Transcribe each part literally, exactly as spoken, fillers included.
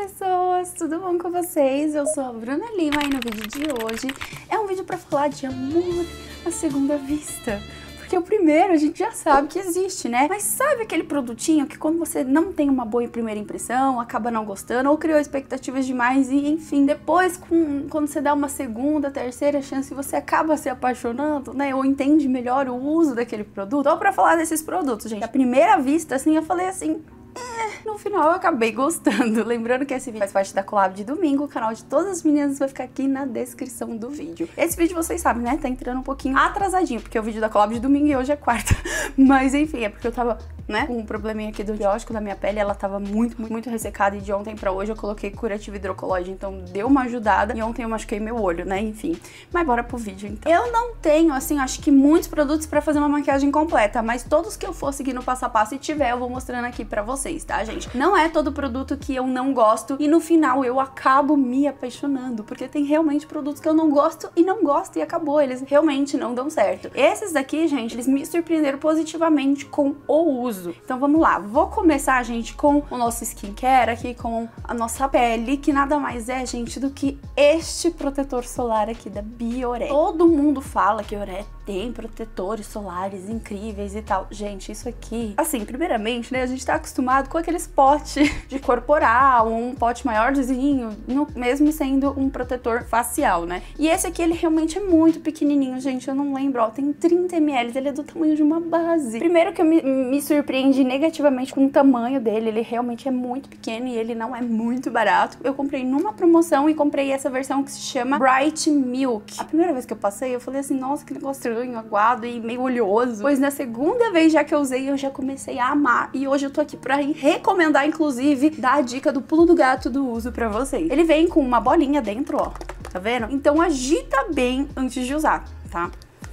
pessoas, tudo bom com vocês? Eu sou a Bruna Lima e no vídeo de hoje é um vídeo pra falar de amor à segunda vista. Porque o primeiro a gente já sabe que existe, né? Mas sabe aquele produtinho que quando você não tem uma boa primeira impressão, acaba não gostando ou criou expectativas demais e enfim, depois com, quando você dá uma segunda, terceira chance, você acaba se apaixonando, né? Ou entende melhor o uso daquele produto. Ou pra falar desses produtos, gente, à primeira vista, assim, eu falei assim... É, no final eu acabei gostando. Lembrando que esse vídeo faz parte da collab de domingo. O canal de todas as meninas vai ficar aqui na descrição do vídeo. Esse vídeo, vocês sabem, né? Tá entrando um pouquinho atrasadinho, porque o vídeo da collab de domingo e hoje é quarta. Mas enfim, é porque eu tava, né, com um probleminha aqui do biótico da minha pele. Ela tava muito, muito, muito ressecada. E de ontem pra hoje eu coloquei curativo hidrocolóide. Então deu uma ajudada. E ontem eu machuquei meu olho, né? Enfim. Mas bora pro vídeo, então. Eu não tenho, assim, acho que muitos produtos pra fazer uma maquiagem completa. Mas todos que eu for seguir no passo a passo e tiver, eu vou mostrando aqui pra vocês, tá, gente? Não é todo produto que eu não gosto e no final eu acabo me apaixonando, porque tem realmente produtos que eu não gosto e não gosto e acabou, eles realmente não dão certo. Esses daqui, gente, eles me surpreenderam positivamente com o uso. Então vamos lá, vou começar, gente, com o nosso skincare aqui, com a nossa pele, que nada mais é, gente, do que este protetor solar aqui da Bioré. Todo mundo fala que Bioré tem protetores solares incríveis e tal. Gente, isso aqui, assim, primeiramente, né, a gente tá acostumado com aqueles pote de corporal, um pote maiorzinho, no, mesmo sendo um protetor facial, né? E esse aqui, ele realmente é muito pequenininho, gente, eu não lembro, ó, tem trinta mililitros, ele é do tamanho de uma base. Primeiro que eu me, me surpreendi negativamente com o tamanho dele, ele realmente é muito pequeno e ele não é muito barato. Eu comprei numa promoção e comprei essa versão que se chama Bright Milk. A primeira vez que eu passei, eu falei assim, nossa, que negócio estranho, aguado e meio oleoso. Pois na segunda vez já que eu usei, eu já comecei a amar e hoje eu tô aqui pra recomendar, inclusive, dar a dica do pulo do gato do uso pra vocês. Ele vem com uma bolinha dentro, ó, tá vendo? Então agita bem antes de usar, tá?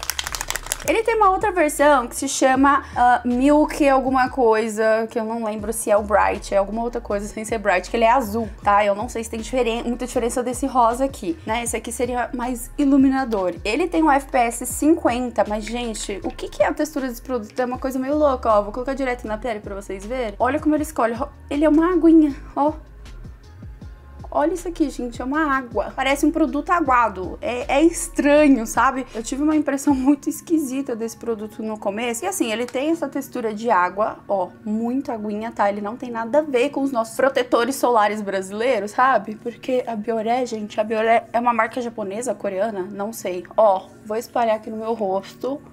Ele tem uma outra versão que se chama uh, Milk alguma coisa, que eu não lembro se é o Bright, é alguma outra coisa sem ser Bright, que ele é azul, tá? Eu não sei se tem diferen muita diferença desse rosa aqui, né? Esse aqui seria mais iluminador. Ele tem um F P S cinquenta, mas, gente, o que que é a textura desse produto? É uma coisa meio louca, ó. Vou colocar direto na pele pra vocês verem. Olha como ele escolhe. Ele é uma aguinha, ó. Olha isso aqui, gente, é uma água. Parece um produto aguado. É, é estranho, sabe? Eu tive uma impressão muito esquisita desse produto no começo. E assim, ele tem essa textura de água, ó, muito aguinha, tá? Ele não tem nada a ver com os nossos protetores solares brasileiros, sabe? Porque a Bioré, gente, a Bioré é uma marca japonesa, coreana? Não sei. Ó, vou espalhar aqui no meu rosto.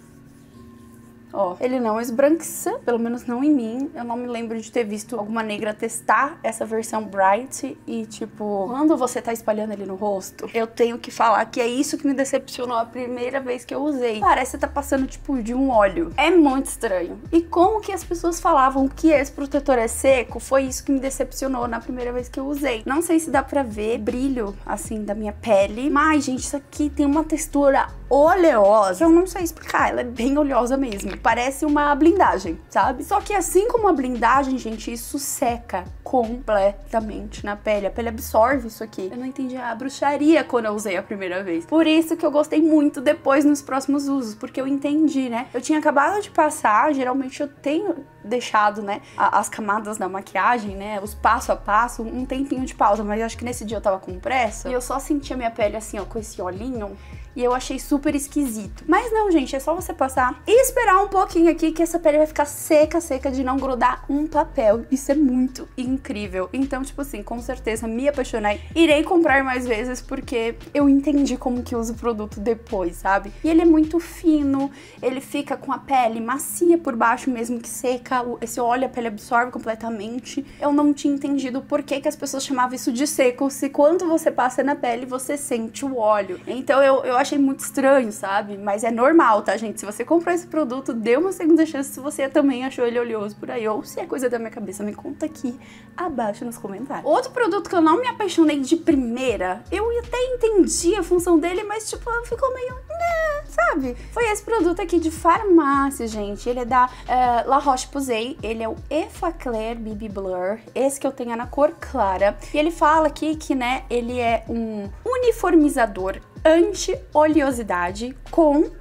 Ó, ele não esbranquiça, pelo menos não em mim. Eu não me lembro de ter visto alguma negra testar essa versão Bright e, tipo, quando você tá espalhando ele no rosto, eu tenho que falar que é isso que me decepcionou a primeira vez que eu usei. Parece que tá passando, tipo, de um óleo. É muito estranho. E como que as pessoas falavam que esse protetor é seco, foi isso que me decepcionou na primeira vez que eu usei. Não sei se dá pra ver brilho, assim, da minha pele, mas, gente, isso aqui tem uma textura oleosa. Eu não sei explicar, ela é bem oleosa mesmo. Parece uma blindagem, sabe? Só que assim como a blindagem, gente, isso seca completamente na pele. A pele absorve isso aqui. Eu não entendi a bruxaria quando eu usei a primeira vez. Por isso que eu gostei muito depois nos próximos usos, porque eu entendi, né? Eu tinha acabado de passar, geralmente eu tenho deixado, né, as camadas da maquiagem, né, os passo a passo, um tempinho de pausa, mas acho que nesse dia eu tava com pressa e eu só sentia minha pele assim, ó, com esse olhinho. E eu achei super esquisito. Mas não, gente, é só você passar e esperar um pouquinho aqui que essa pele vai ficar seca, seca de não grudar um papel. Isso é muito incrível. Então, tipo assim, com certeza me apaixonei. Irei comprar mais vezes porque eu entendi como que usa o produto depois, sabe? E ele é muito fino, ele fica com a pele macia por baixo mesmo que seca. Esse óleo a pele absorve completamente. Eu não tinha entendido por que que as pessoas chamavam isso de seco, se quando você passa na pele você sente o óleo. Então eu, eu achei muito estranho, sabe? Mas é normal, tá, gente? Se você comprou esse produto, dê uma segunda chance se você também achou ele oleoso por aí. Ou se é coisa da minha cabeça, me conta aqui abaixo nos comentários. Outro produto que eu não me apaixonei de primeira, eu até entendi a função dele, mas tipo, ficou meio... né, sabe? Foi esse produto aqui de farmácia, gente. Ele é da uh, La Roche-Posay. Ele é o Effaclar B B Blur. Esse que eu tenho é na cor clara. E ele fala aqui que, né, ele é um uniformizador anti-oleosidade com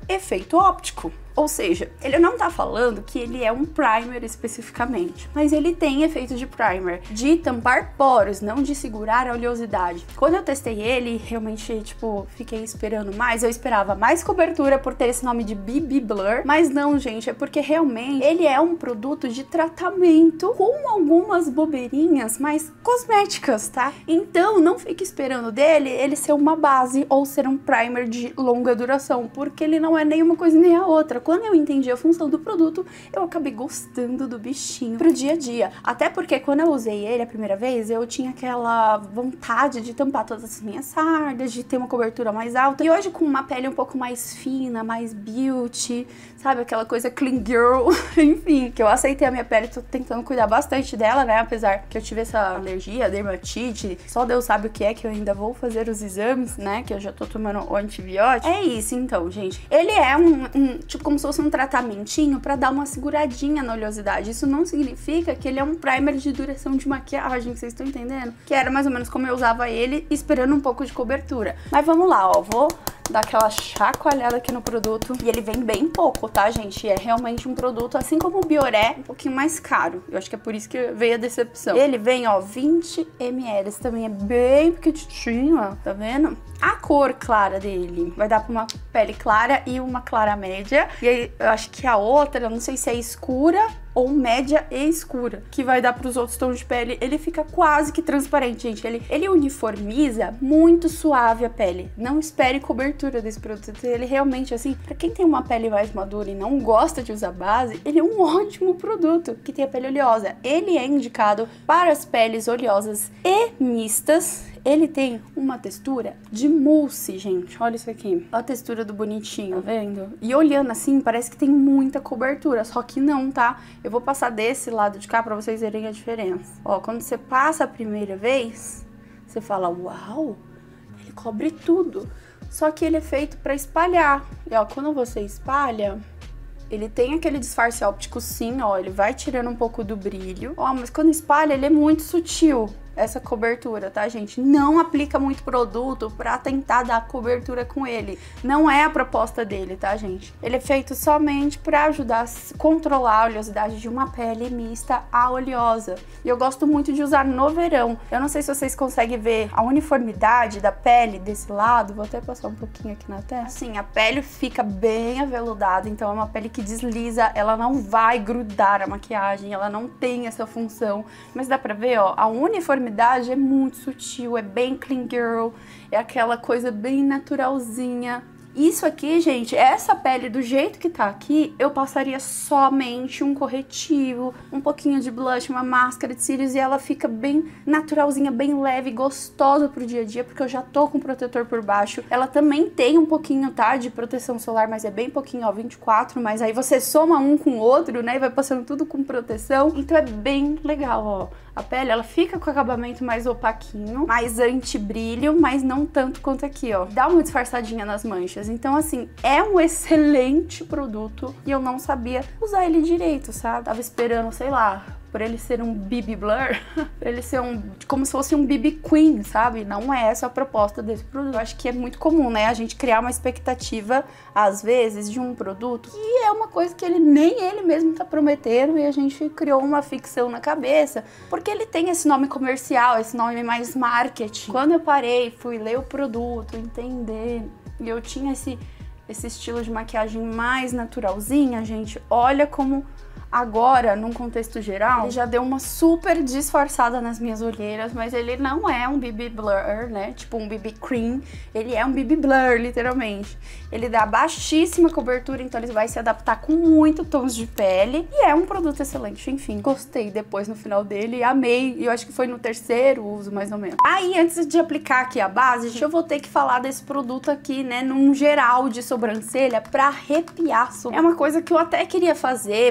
efeito óptico. Ou seja, ele não tá falando que ele é um primer especificamente, mas ele tem efeito de primer, de tampar poros, não de segurar a oleosidade. Quando eu testei ele, realmente, tipo, fiquei esperando mais. Eu esperava mais cobertura por ter esse nome de B B Blur, mas não, gente, é porque realmente ele é um produto de tratamento com algumas bobeirinhas mais cosméticas, tá? Então, não fique esperando dele ele ser uma base ou ser um primer de longa duração, porque ele não é nem uma coisa nem a outra. Quando eu entendi a função do produto, eu acabei gostando do bichinho pro dia a dia. Até porque quando eu usei ele a primeira vez, eu tinha aquela vontade de tampar todas as minhas sardas, de ter uma cobertura mais alta. E hoje com uma pele um pouco mais fina, mais beauty, sabe? Aquela coisa clean girl, enfim, que eu aceitei a minha pele, tô tentando cuidar bastante dela, né? Apesar que eu tive essa alergia, dermatite, só Deus sabe o que é, que eu ainda vou fazer os exames, né? Que eu já tô tomando o antibiótico. É isso, então, gente. Ele é um, um tipo, como se fosse um tratamentinho pra dar uma seguradinha na oleosidade. Isso não significa que ele é um primer de duração de maquiagem, vocês estão entendendo? Que era mais ou menos como eu usava ele, esperando um pouco de cobertura. Mas vamos lá, ó, vou dar aquela chacoalhada aqui no produto. E ele vem bem pouco, tá, gente? É realmente um produto, assim como o Bioré, um pouquinho mais caro. Eu acho que é por isso que veio a decepção. Ele vem, ó, vinte mililitros, também é bem pequitinho, ó, tá vendo? A cor clara dele vai dar pra uma pele clara e uma clara média. E aí, eu acho que a outra, eu não sei se é escura ou média e escura, que vai dar pros outros tons de pele. Ele fica quase que transparente, gente. Ele, ele uniformiza muito suave a pele. Não espere cobertura desse produto. Ele realmente, assim, pra quem tem uma pele mais madura e não gosta de usar base, ele é um ótimo produto que tem a pele oleosa. Ele é indicado para as peles oleosas e mistas. Ele tem uma textura de mousse, gente. Olha isso aqui. Olha a textura do bonitinho, tá vendo? E olhando assim, parece que tem muita cobertura, só que não, tá? Eu vou passar desse lado de cá pra vocês verem a diferença. Ó, quando você passa a primeira vez, você fala, uau, ele cobre tudo. Só que ele é feito pra espalhar. E ó, quando você espalha, ele tem aquele disfarce óptico sim, ó, ele vai tirando um pouco do brilho. Ó, mas quando espalha, ele é muito sutil. Essa cobertura, tá, gente? Não aplica muito produto pra tentar dar cobertura com ele. Não é a proposta dele, tá, gente? Ele é feito somente pra ajudar a controlar a oleosidade de uma pele mista a oleosa. E eu gosto muito de usar no verão. Eu não sei se vocês conseguem ver a uniformidade da pele desse lado. Vou até passar um pouquinho aqui na testa. Assim, a pele fica bem aveludada, então é uma pele que desliza, ela não vai grudar a maquiagem, ela não tem essa função. Mas dá pra ver, ó, a uniformidade é muito sutil, é bem clean girl, é aquela coisa bem naturalzinha. Isso aqui, gente, essa pele do jeito que tá aqui, eu passaria somente um corretivo, um pouquinho de blush, uma máscara de cílios e ela fica bem naturalzinha, bem leve, gostosa pro dia a dia, porque eu já tô com protetor por baixo. Ela também tem um pouquinho, tá, de proteção solar, mas é bem pouquinho, ó, vinte e quatro, mas aí você soma um com o outro, né, e vai passando tudo com proteção, então é bem legal, ó. A pele, ela fica com acabamento mais opaquinho, mais anti-brilho, mas não tanto quanto aqui, ó. Dá uma disfarçadinha nas manchas. Então, assim, é um excelente produto e eu não sabia usar ele direito, sabe? Tava esperando, sei lá, por ele ser um B B Blur, pra ele ser um, como se fosse um B B Queen, sabe? Não é essa a proposta desse produto. Eu acho que é muito comum, né? A gente criar uma expectativa, às vezes, de um produto que é uma coisa que ele nem ele mesmo tá prometendo e a gente criou uma ficção na cabeça, porque ele tem esse nome comercial, esse nome mais marketing. Quando eu parei, fui ler o produto, entender, e eu tinha esse, esse estilo de maquiagem mais naturalzinha, gente, olha como agora, num contexto geral, ele já deu uma super disfarçada nas minhas olheiras, mas ele não é um B B Blur, né? Tipo um B B Cream, ele é um B B Blur, literalmente. Ele dá baixíssima cobertura, então ele vai se adaptar com muito tons de pele e é um produto excelente, enfim. Gostei depois no final dele, amei, e eu acho que foi no terceiro uso, mais ou menos. Aí, antes de aplicar aqui a base, eu vou ter que falar desse produto aqui, né, num geral de sobrancelha pra arrepiar. É uma coisa que eu até queria fazer pra entrar na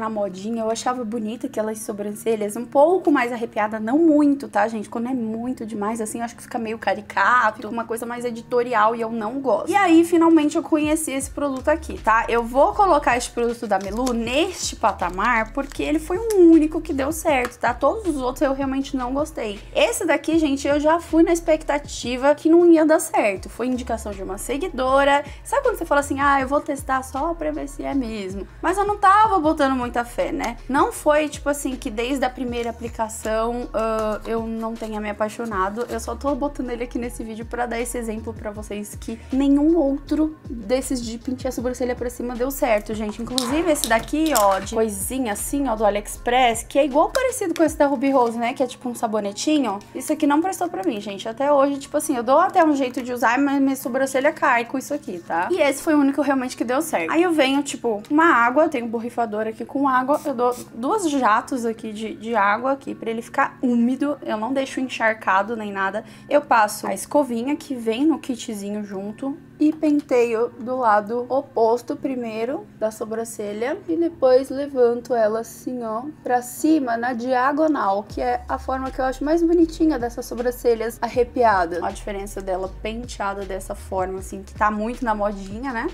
na modinha, eu achava bonita aquelas sobrancelhas um pouco mais arrepiada, não muito, tá, gente? Quando é muito demais, assim, eu acho que fica meio caricato, fica uma coisa mais editorial e eu não gosto. E aí, finalmente, eu conheci esse produto aqui, tá? Eu vou colocar esse produto da Melu neste patamar porque ele foi o único que deu certo, tá? Todos os outros eu realmente não gostei. Esse daqui, gente, eu já fui na expectativa que não ia dar certo. Foi indicação de uma seguidora. Sabe quando você fala assim, ah, eu vou testar só pra ver se é mesmo? Mas eu não tava botando muita fé, né? Não foi, tipo assim, que desde a primeira aplicação uh, eu não tenha me apaixonado. Eu só tô botando ele aqui nesse vídeo pra dar esse exemplo pra vocês que nenhum outro desses de pentear a sobrancelha pra cima deu certo, gente. Inclusive esse daqui, ó, de coisinha assim, ó, do AliExpress, que é igual parecido com esse da Ruby Rose, né? Que é tipo um sabonetinho. Isso aqui não prestou pra mim, gente. Até hoje, tipo assim, eu dou até um jeito de usar, mas minha sobrancelha cai com isso aqui, tá? E esse foi o único realmente que deu certo. Aí eu venho, tipo, uma água, tenho um borrifador aqui com água, eu dou duas jatos aqui de, de água aqui pra ele ficar úmido, eu não deixo encharcado nem nada. Eu passo a escovinha que vem no kitzinho junto e penteio do lado oposto primeiro da sobrancelha e depois levanto ela assim, ó, pra cima na diagonal, que é a forma que eu acho mais bonitinha dessas sobrancelhas arrepiadas. A diferença dela penteada dessa forma, assim, que tá muito na modinha, né?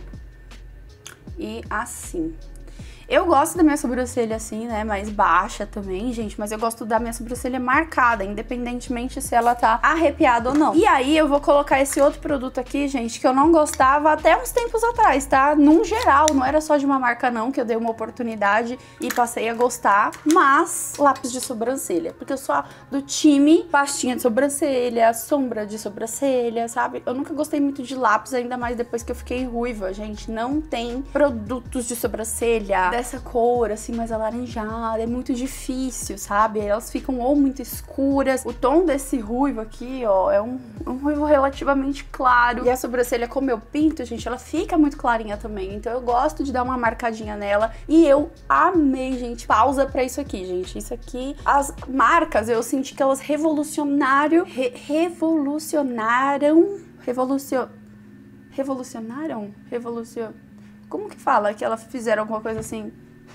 E assim. Eu gosto da minha sobrancelha assim, né, mais baixa também, gente, mas eu gosto da minha sobrancelha marcada, independentemente se ela tá arrepiada ou não. E aí eu vou colocar esse outro produto aqui, gente, que eu não gostava até uns tempos atrás, tá? Num geral, não era só de uma marca não, que eu dei uma oportunidade e passei a gostar, mas lápis de sobrancelha, porque eu sou do time pastinha de sobrancelha, sombra de sobrancelha, sabe? Eu nunca gostei muito de lápis, ainda mais depois que eu fiquei ruiva, gente. Não tem produtos de sobrancelha essa cor, assim, mais alaranjada, é muito difícil, sabe? Elas ficam ou muito escuras. O tom desse ruivo aqui, ó, é um, um ruivo relativamente claro. E a sobrancelha, como eu pinto, gente, ela fica muito clarinha também. Então eu gosto de dar uma marcadinha nela. E eu amei, gente. Pausa pra isso aqui, gente. Isso aqui, as marcas, eu senti que elas revolucionaram, re revolucionaram, revolucion... revolucionaram? Revolucion... Como que fala que elas fizeram alguma coisa assim?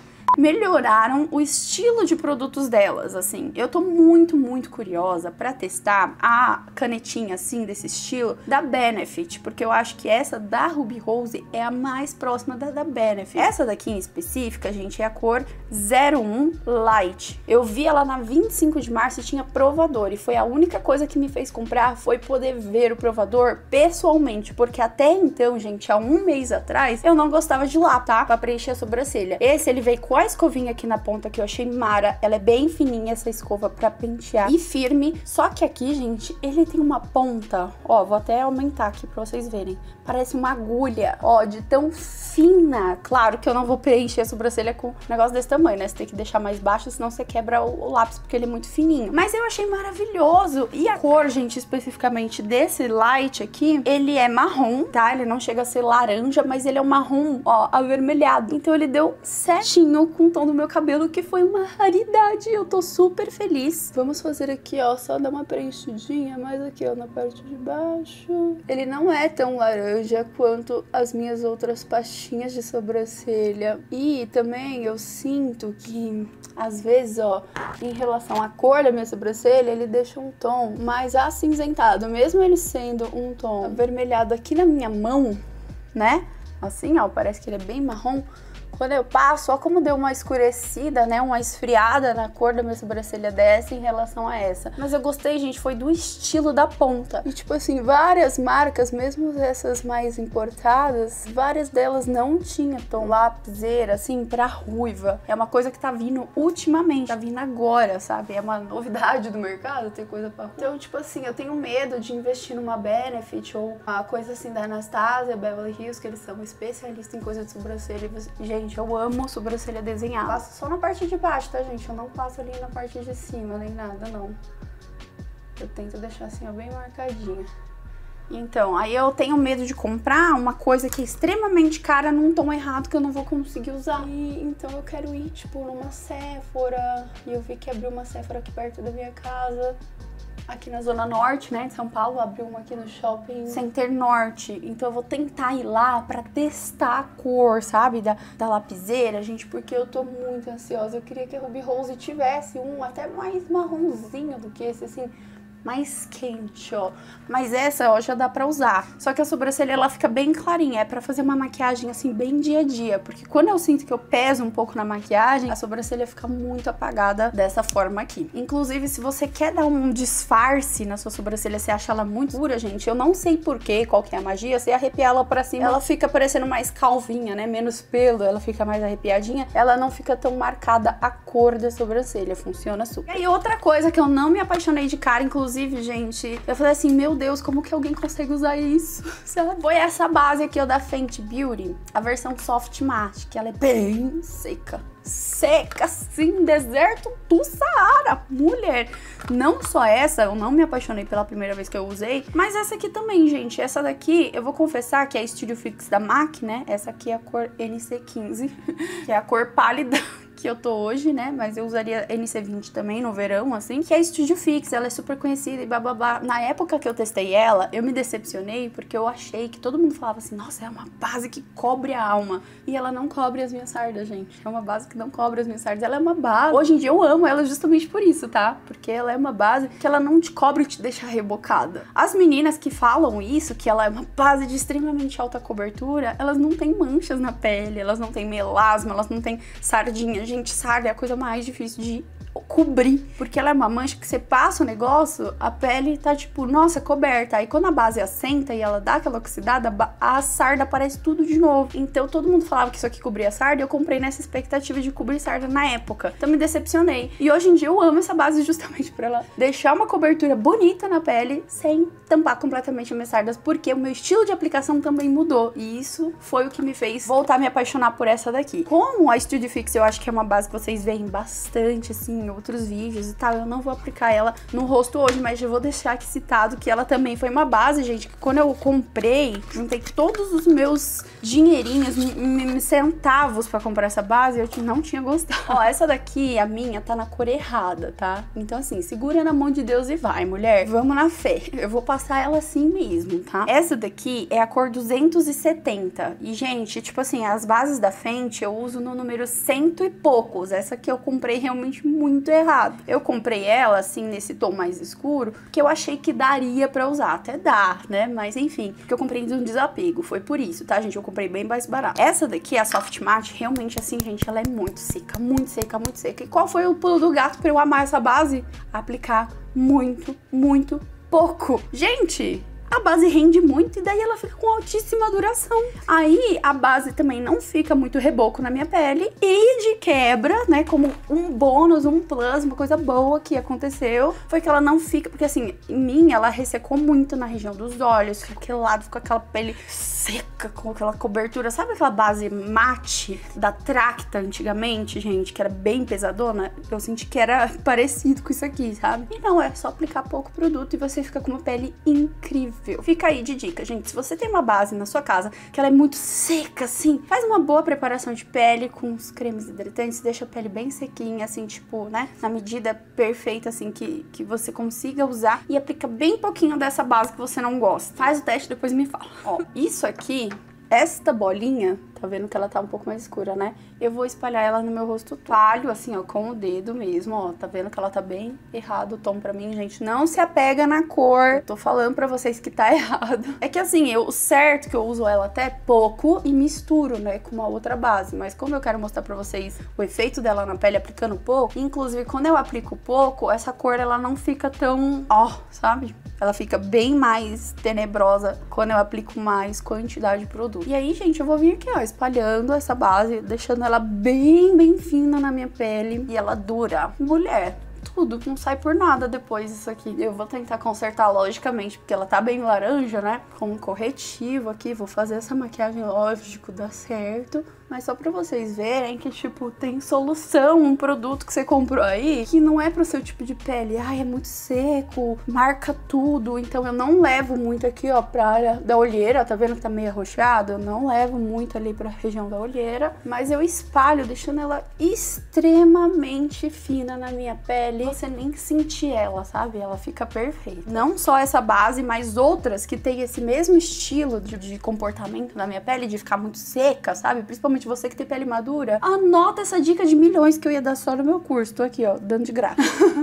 Melhoraram o estilo de produtos delas, assim. Eu tô muito, muito curiosa pra testar a canetinha, assim, desse estilo da Benefit, porque eu acho que essa da Ruby Rose é a mais próxima da da Benefit. Essa daqui em específica, gente, é a cor zero um Light. Eu vi ela na vinte e cinco de março e tinha provador, e foi a única coisa que me fez comprar, foi poder ver o provador pessoalmente, porque até então, gente, há um mês atrás, eu não gostava de lápis, tá? Pra preencher a sobrancelha. Esse, ele veio com a escovinha aqui na ponta que eu achei mara, ela é bem fininha essa escova pra pentear e firme, só que aqui, gente, ele tem uma ponta, ó, vou até aumentar aqui pra vocês verem, parece uma agulha, ó, de tão fina. Claro que eu não vou preencher a sobrancelha com um negócio desse tamanho, né, você tem que deixar mais baixo, senão você quebra o, o lápis, porque ele é muito fininho, mas eu achei maravilhoso. E a cor, gente, especificamente desse light aqui, ele é marrom, tá, ele não chega a ser laranja, mas ele é um marrom, ó, avermelhado, então ele deu certinho com o tom do meu cabelo, que foi uma raridade. Eu tô super feliz. Vamos fazer aqui, ó, só dar uma preenchidinha, mais aqui, ó, na parte de baixo. Ele não é tão laranja quanto as minhas outras pastinhas de sobrancelha. E também eu sinto que, às vezes, ó, em relação à cor da minha sobrancelha, ele deixa um tom mais acinzentado. Mesmo ele sendo um tom avermelhado aqui na minha mão, né? Assim, ó, parece que ele é bem marrom. Quando eu passo, ó como deu uma escurecida, né, uma esfriada na cor da minha sobrancelha dessa em relação a essa. Mas eu gostei, gente, foi do estilo da ponta. E tipo assim, várias marcas, mesmo essas mais importadas, várias delas não tinham tom lapiseira, assim, pra ruiva. É uma coisa que tá vindo ultimamente, tá vindo agora, sabe? É uma novidade do mercado ter coisa pra ruiva. Então, tipo assim, eu tenho medo de investir numa Benefit ou uma coisa assim da Anastasia, Beverly Hills, que eles são especialistas em coisa de sobrancelha. Gente, Gente, eu amo sobrancelha desenhada. Passo só na parte de baixo, tá, gente? Eu não passo ali na parte de cima, nem nada, não. Eu tento deixar assim, ó, bem marcadinha. Então, aí eu tenho medo de comprar uma coisa que é extremamente cara num tom errado que eu não vou conseguir usar. E, então eu quero ir, tipo, numa Sephora. E eu vi que abriu uma Sephora aqui perto da minha casa. aqui na Zona Norte, né, de São Paulo, abriu uma aqui no Shopping Center Norte. Então eu vou tentar ir lá pra testar a cor, sabe, da, da lapiseira, gente, porque eu tô muito ansiosa. Eu queria que a Ruby Rose tivesse um até mais marronzinho do que esse, assim, mais quente, ó. Mas essa, ó, já dá pra usar. Só que a sobrancelha, ela fica bem clarinha. É pra fazer uma maquiagem, assim, bem dia a dia. Porque quando eu sinto que eu peso um pouco na maquiagem, a sobrancelha fica muito apagada dessa forma aqui. Inclusive, se você quer dar um disfarce na sua sobrancelha, você acha ela muito escura, gente, eu não sei porquê, qual que é a magia. Você arrepiar ela pra cima, ela fica parecendo mais calvinha, né? Menos pelo, ela fica mais arrepiadinha. Ela não fica tão marcada a cor da sobrancelha. Funciona super. E aí, outra coisa que eu não me apaixonei de cara, inclusive, Inclusive, gente, eu falei assim, meu Deus, como que alguém consegue usar isso, sabe? Foi essa base aqui, ó, da Fenty Beauty, a versão Soft Matte, que ela é bem seca. Seca, sim, deserto do Saara, mulher. Não só essa, eu não me apaixonei pela primeira vez que eu usei, mas essa aqui também, gente. Essa daqui, eu vou confessar que é a Studio Fix da M A C, né? Essa aqui é a cor N C quinze, que é a cor pálida que eu tô hoje, né? Mas eu usaria N C vinte também no verão, assim. Que é a Studio Fix, ela é super conhecida e bababá. Na época que eu testei ela, eu me decepcionei porque eu achei que todo mundo falava assim, nossa, é uma base que cobre a alma. E ela não cobre as minhas sardas, gente. É uma base que não cobre as minhas sardas. Ela é uma base. Hoje em dia eu amo ela justamente por isso, tá? Porque ela é uma base que ela não te cobre e te deixa rebocada. As meninas que falam isso, que ela é uma base de extremamente alta cobertura, elas não têm manchas na pele, elas não têm melasma, elas não têm sardinha. Gente, sarda é a coisa mais difícil de cobrir, porque ela é uma mancha que você passa o negócio, a pele tá tipo, nossa, coberta. Aí quando a base assenta e ela dá aquela oxidada, a sarda aparece tudo de novo. Então todo mundo falava que isso aqui cobria sarda, eu comprei nessa expectativa de cobrir sarda na época. Então me decepcionei. E hoje em dia eu amo essa base justamente pra ela deixar uma cobertura bonita na pele, sem tampar completamente as minhas sardas, porque o meu estilo de aplicação também mudou. E isso foi o que me fez voltar a me apaixonar por essa daqui. Como a Studio Fix eu acho que é uma base que vocês veem bastante, assim, em outros vídeos e tal, eu não vou aplicar ela no rosto hoje, mas já vou deixar aqui citado que ela também foi uma base, gente, que quando eu comprei, juntei todos os meus dinheirinhos, centavos pra comprar essa base, eu não tinha gostado. Ó, essa daqui, a minha, tá na cor errada, tá? Então, assim, segura na mão de Deus e vai, mulher. Vamos na fé. Eu vou passar ela assim mesmo, tá? Essa daqui é a cor duzentos e setenta. E, gente, tipo assim, as bases da Fenty eu uso no número cento e poucos. Essa aqui eu comprei realmente muito muito errado. Eu comprei ela, assim, nesse tom mais escuro, que eu achei que daria pra usar. Até dá, né? Mas, enfim, porque eu comprei de um desapego. Foi por isso, tá, gente? Eu comprei bem mais barato. Essa daqui, a Soft Matte, realmente, assim, gente, ela é muito seca, muito seca, muito seca. E qual foi o pulo do gato pra eu amar essa base? Aplicar muito, muito pouco. Gente, a base rende muito e daí ela fica com altíssima duração. Aí a base também não fica muito reboco na minha pele e de quebra, né, como um bônus, um plus, uma coisa boa que aconteceu, foi que ela não fica, porque assim, em mim ela ressecou muito na região dos olhos, fica aquele lado, fica aquela pele seca, com aquela cobertura, sabe aquela base mate da Tracta antigamente, gente, que era bem pesadona? Eu senti que era parecido com isso aqui, sabe? E não, é só aplicar pouco produto e você fica com uma pele incrível. Fica aí de dica, gente, se você tem uma base na sua casa que ela é muito seca, assim, faz uma boa preparação de pele com os cremes hidratantes, deixa a pele bem sequinha, assim, tipo, né, na medida perfeita, assim, que, que você consiga usar e aplica bem pouquinho dessa base que você não gosta. Faz o teste e depois me fala. Ó, isso aqui, esta bolinha, tá vendo que ela tá um pouco mais escura, né? Eu vou espalhar ela no meu rosto talho, assim, ó, com o dedo mesmo, ó. Tá vendo que ela tá bem errado o tom pra mim, gente? Não se apega na cor. Eu tô falando pra vocês que tá errado. É que assim, eu, certo que eu uso ela até pouco e misturo, né, com uma outra base. Mas como eu quero mostrar pra vocês o efeito dela na pele aplicando pouco, inclusive quando eu aplico pouco, essa cor, ela não fica tão, ó, sabe? Ela fica bem mais tenebrosa quando eu aplico mais quantidade de produto. E aí, gente, eu vou vir aqui, ó, espalhando essa base, deixando ela bem, bem fina na minha pele. E ela dura. Mulher, tudo, não sai por nada depois isso aqui. Eu vou tentar consertar logicamente, porque ela tá bem laranja, né? Com um corretivo aqui, vou fazer essa maquiagem, lógico, dá certo. Mas só pra vocês verem que, tipo, tem solução, um produto que você comprou aí, que não é pro seu tipo de pele. Ai, é muito seco, marca tudo. Então eu não levo muito aqui, ó, pra área da olheira. Tá vendo que tá meio arroxeado? Eu não levo muito ali pra região da olheira. Mas eu espalho, deixando ela extremamente fina na minha pele. Você nem sentir ela, sabe? Ela fica perfeita. Não só essa base, mas outras que tem esse mesmo estilo de, de comportamento na minha pele, de ficar muito seca, sabe? Principalmente você que tem pele madura. Anota essa dica de milhões que eu ia dar só no meu curso. Tô aqui, ó, dando de graça.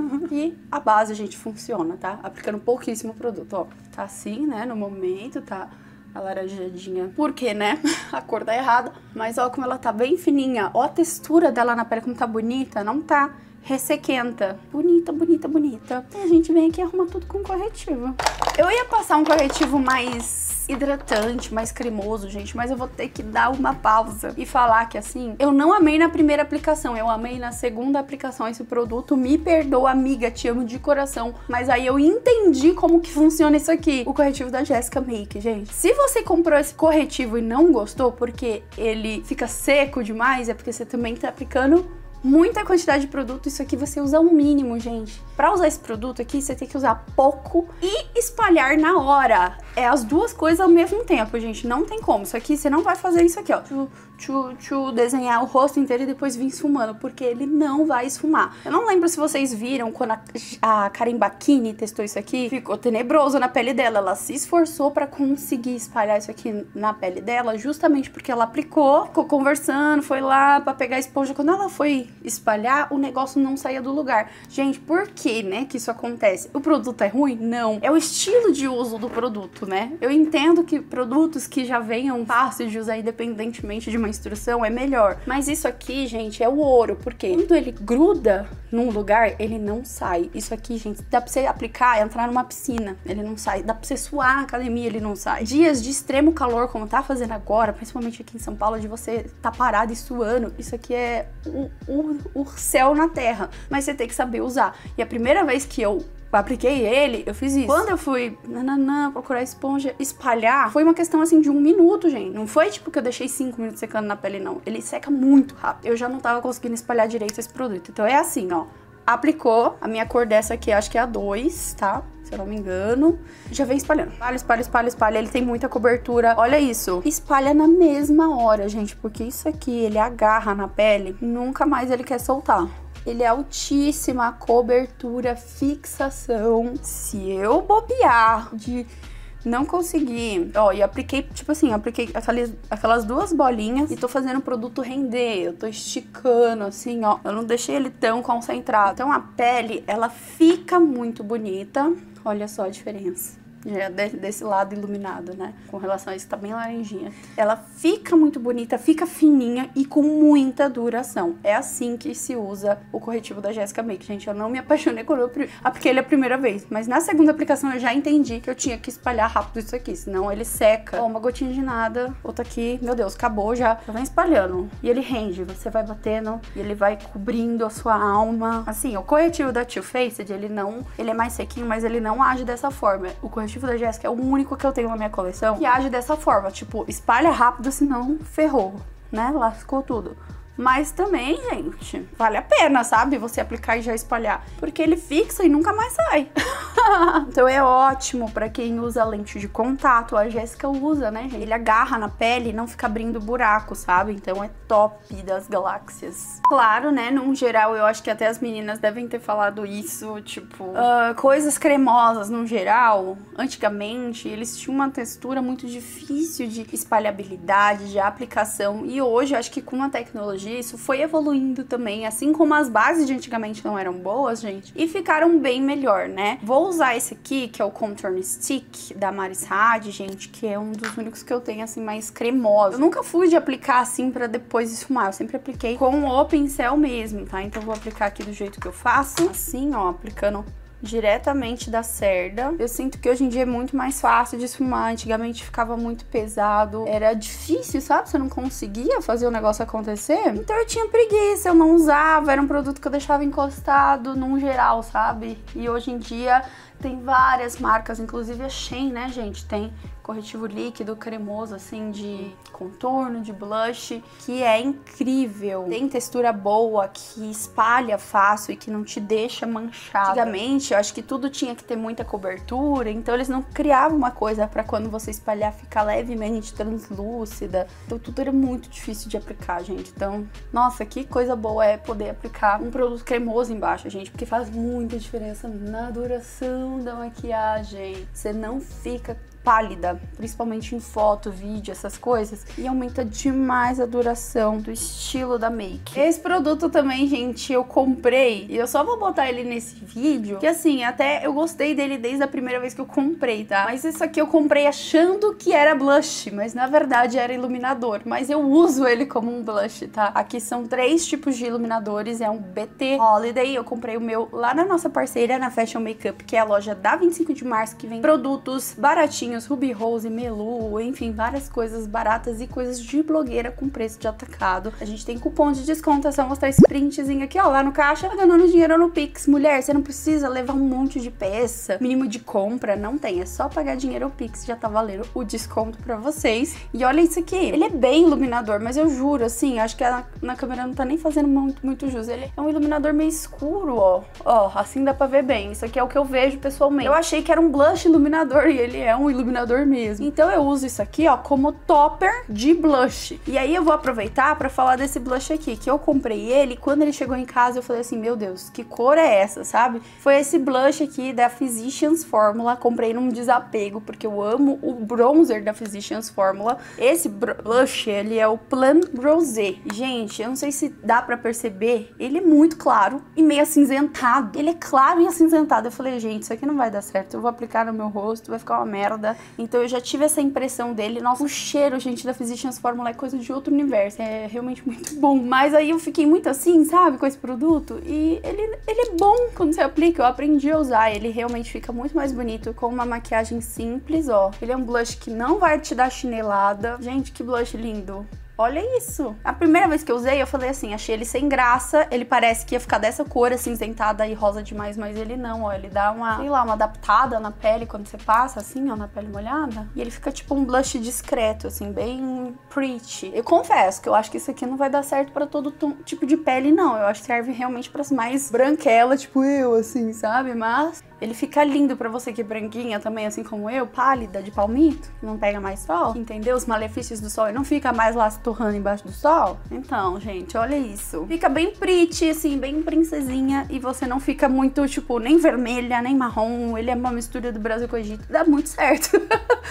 E a base, gente, funciona, tá? Aplicando pouquíssimo produto, ó. Tá assim, né? No momento, tá alaranjadinha. Por quê, né? A cor tá errada. Mas ó como ela tá bem fininha. Ó a textura dela na pele, como tá bonita. Não tá ressequenta. Bonita, bonita, bonita. E a gente vem aqui e arruma tudo com corretivo. Eu ia passar um corretivo mais hidratante, mais cremoso, gente, mas eu vou ter que dar uma pausa e falar que, assim, eu não amei na primeira aplicação, eu amei na segunda aplicação esse produto. Me perdoa, amiga, te amo de coração, mas aí eu entendi como que funciona isso aqui, o corretivo da Jessica Make, gente. Se você comprou esse corretivo e não gostou porque ele fica seco demais, é porque você também tá aplicando muita quantidade de produto. Isso aqui você usa o mínimo, gente. Pra usar esse produto aqui, você tem que usar pouco e espalhar na hora. É as duas coisas ao mesmo tempo, gente. Não tem como. Isso aqui, você não vai fazer isso aqui, ó. Tchu, tchu, tchu, desenhar o rosto inteiro e depois vir esfumando, porque ele não vai esfumar. Eu não lembro se vocês viram quando a, a Karen Bacchini testou isso aqui. Ficou tenebroso na pele dela. Ela se esforçou pra conseguir espalhar isso aqui na pele dela, justamente porque ela aplicou, ficou conversando, foi lá pra pegar a esponja. Quando ela foi espalhar, o negócio não saía do lugar. Gente, por que, né, que isso acontece? O produto é ruim? Não. É o estilo de uso do produto, né? Eu entendo que produtos que já venham fáceis de usar independentemente de uma instrução é melhor. Mas isso aqui, gente, é o ouro. Porque quando ele gruda num lugar, ele não sai. Isso aqui, gente, dá pra você aplicar, entrar numa piscina, ele não sai. Dá pra você suar na academia, ele não sai. Dias de extremo calor, como tá fazendo agora, principalmente aqui em São Paulo, de você tá parado e suando, isso aqui é o, o, o céu na terra. Mas você tem que saber usar. E a primeira vez que eu apliquei ele, eu fiz isso. Quando eu fui nananã, procurar esponja, espalhar, foi uma questão assim de um minuto, gente. Não foi tipo que eu deixei cinco minutos secando na pele, não. Ele seca muito rápido. Eu já não tava conseguindo espalhar direito esse produto. Então é assim, ó. Aplicou, a minha cor dessa aqui, acho que é a dois, tá? Se eu não me engano. Já vem espalhando. Espalha, espalha, espalha, espalha. Ele tem muita cobertura. Olha isso. Espalha na mesma hora, gente. Porque isso aqui, ele agarra na pele. Nunca mais ele quer soltar. Ele é altíssima cobertura, fixação. Se eu bobear de não conseguir... Ó, e apliquei, tipo assim, apliquei aquelas, aquelas duas bolinhas e tô fazendo o produto render. Eu tô esticando, assim, ó. Eu não deixei ele tão concentrado. Então a pele, ela fica muito bonita. Olha só a diferença. Já desse lado iluminado, né? Com relação a isso, tá bem laranjinha. Ela fica muito bonita, fica fininha e com muita duração. É assim que se usa o corretivo da Jessica Make, gente. Eu não me apaixonei quando eu apliquei ele a primeira vez. Mas na segunda aplicação eu já entendi que eu tinha que espalhar rápido isso aqui. Senão ele seca. Ó, uma gotinha de nada. Outra aqui. Meu Deus, acabou já. Já vem espalhando. E ele rende. Você vai batendo e ele vai cobrindo a sua alma. Assim, o corretivo da Too Faced, ele não... Ele é mais sequinho, mas ele não age dessa forma. O corretivo O corretivo da Jessica é o único que eu tenho na minha coleção que age dessa forma, tipo, espalha rápido, senão ferrou, né? Lascou tudo. Mas também, gente, vale a pena, sabe? Você aplicar e já espalhar. Porque ele fixa e nunca mais sai. Então é ótimo pra quem usa lente de contato. A Jéssica usa, né, gente? Ele agarra na pele e não fica abrindo buraco, sabe? Então é top das galáxias. Claro, né, num geral, eu acho que até as meninas devem ter falado isso, tipo... Uh, coisas cremosas, no geral, antigamente, eles tinham uma textura muito difícil de espalhabilidade, de aplicação. E hoje, eu acho que com a tecnologia, isso foi evoluindo também, assim como as bases de antigamente não eram boas, gente, e ficaram bem melhor, né? Vou usar esse aqui, que é o Contour Stick da Maris Had, gente, que é um dos únicos que eu tenho, assim, mais cremoso. Eu nunca fui de aplicar assim pra depois esfumar, eu sempre apliquei com o pincel mesmo, tá? Então eu vou aplicar aqui do jeito que eu faço, assim, ó, aplicando diretamente da cerda. Eu sinto que hoje em dia é muito mais fácil de esfumar. Antigamente ficava muito pesado, era difícil, sabe? Você não conseguia fazer o negócio acontecer. Então eu tinha preguiça, eu não usava, era um produto que eu deixava encostado num geral, sabe? E hoje em dia Tem várias marcas, inclusive a Shein, né, gente? Tem corretivo líquido, cremoso, assim, de contorno, de blush, que é incrível. Tem textura boa, que espalha fácil e que não te deixa manchada. Antigamente, eu acho que tudo tinha que ter muita cobertura, então eles não criavam uma coisa pra quando você espalhar ficar levemente translúcida. Então tudo era muito difícil de aplicar, gente. Então, nossa, que coisa boa é poder aplicar um produto cremoso embaixo, gente, porque faz muita diferença na duração da maquiagem. Você não fica pálida, principalmente em foto, vídeo, essas coisas, e aumenta demais a duração do estilo da make. Esse produto também, gente, eu comprei, e eu só vou botar ele nesse vídeo, que assim, até eu gostei dele desde a primeira vez que eu comprei, tá? Mas isso aqui eu comprei achando que era blush, mas na verdade era iluminador, mas eu uso ele como um blush, tá? Aqui são três tipos de iluminadores, é um B T Holiday, eu comprei o meu lá na nossa parceira, na Fashion Makeup, que é a loja da vinte e cinco de março, que vem produtos baratinhos, Ruby Rose, Melu, enfim, várias coisas baratas e coisas de blogueira com preço de atacado. A gente tem cupom de desconto, é só mostrar esse printzinho aqui, ó, lá no caixa, pagando dinheiro no Pix. Mulher, você não precisa levar um monte de peça, mínimo de compra, não tem, é só pagar dinheiro no Pix, já tá valendo o desconto pra vocês. E olha isso aqui, ele é bem iluminador, mas eu juro, assim, acho que na, na câmera não tá nem fazendo muito, muito jus. Ele é um iluminador meio escuro, ó, ó, assim dá pra ver bem. Isso aqui é o que eu vejo pessoalmente. Eu achei que era um blush iluminador e ele é um iluminador iluminador mesmo. Então eu uso isso aqui, ó, como topper de blush. E aí eu vou aproveitar pra falar desse blush aqui, que eu comprei ele, quando ele chegou em casa eu falei assim, meu Deus, que cor é essa, sabe? Foi esse blush aqui da Physicians Formula, comprei num desapego, porque eu amo o bronzer da Physicians Formula. Esse blush, ele é o Plan Rosé. Gente, eu não sei se dá pra perceber, ele é muito claro e meio acinzentado. Ele é claro e acinzentado. Eu falei, gente, isso aqui não vai dar certo, eu vou aplicar no meu rosto, vai ficar uma merda. Então eu já tive essa impressão dele. Nossa, o cheiro, gente, da Physicians Formula é coisa de outro universo. É realmente muito bom. Mas aí eu fiquei muito assim, sabe, com esse produto. E ele, ele é bom quando você aplica. Eu aprendi a usar. Ele realmente fica muito mais bonito com uma maquiagem simples, ó. Ele é um blush que não vai te dar chinelada. Gente, que blush lindo. Olha isso. A primeira vez que eu usei, eu falei assim, achei ele sem graça. Ele parece que ia ficar dessa cor, acinzentada e rosa demais, mas ele não, ó. Ele dá uma, sei lá, uma adaptada na pele quando você passa, assim, ó, na pele molhada. E ele fica tipo um blush discreto, assim, bem pretty. Eu confesso que eu acho que isso aqui não vai dar certo pra todo tipo de pele, não. Eu acho que serve realmente pras mais branquelas, tipo eu, assim, sabe? Mas ele fica lindo pra você que é branquinha também, assim como eu, pálida, de palmito, que não pega mais sol, entendeu? Os malefícios do sol e não fica mais lá se torrando embaixo do sol. Então, gente, olha isso. Fica bem pretty, assim, bem princesinha, e você não fica muito, tipo, nem vermelha, nem marrom. Ele é uma mistura do Brasil com o Egito. Dá muito certo.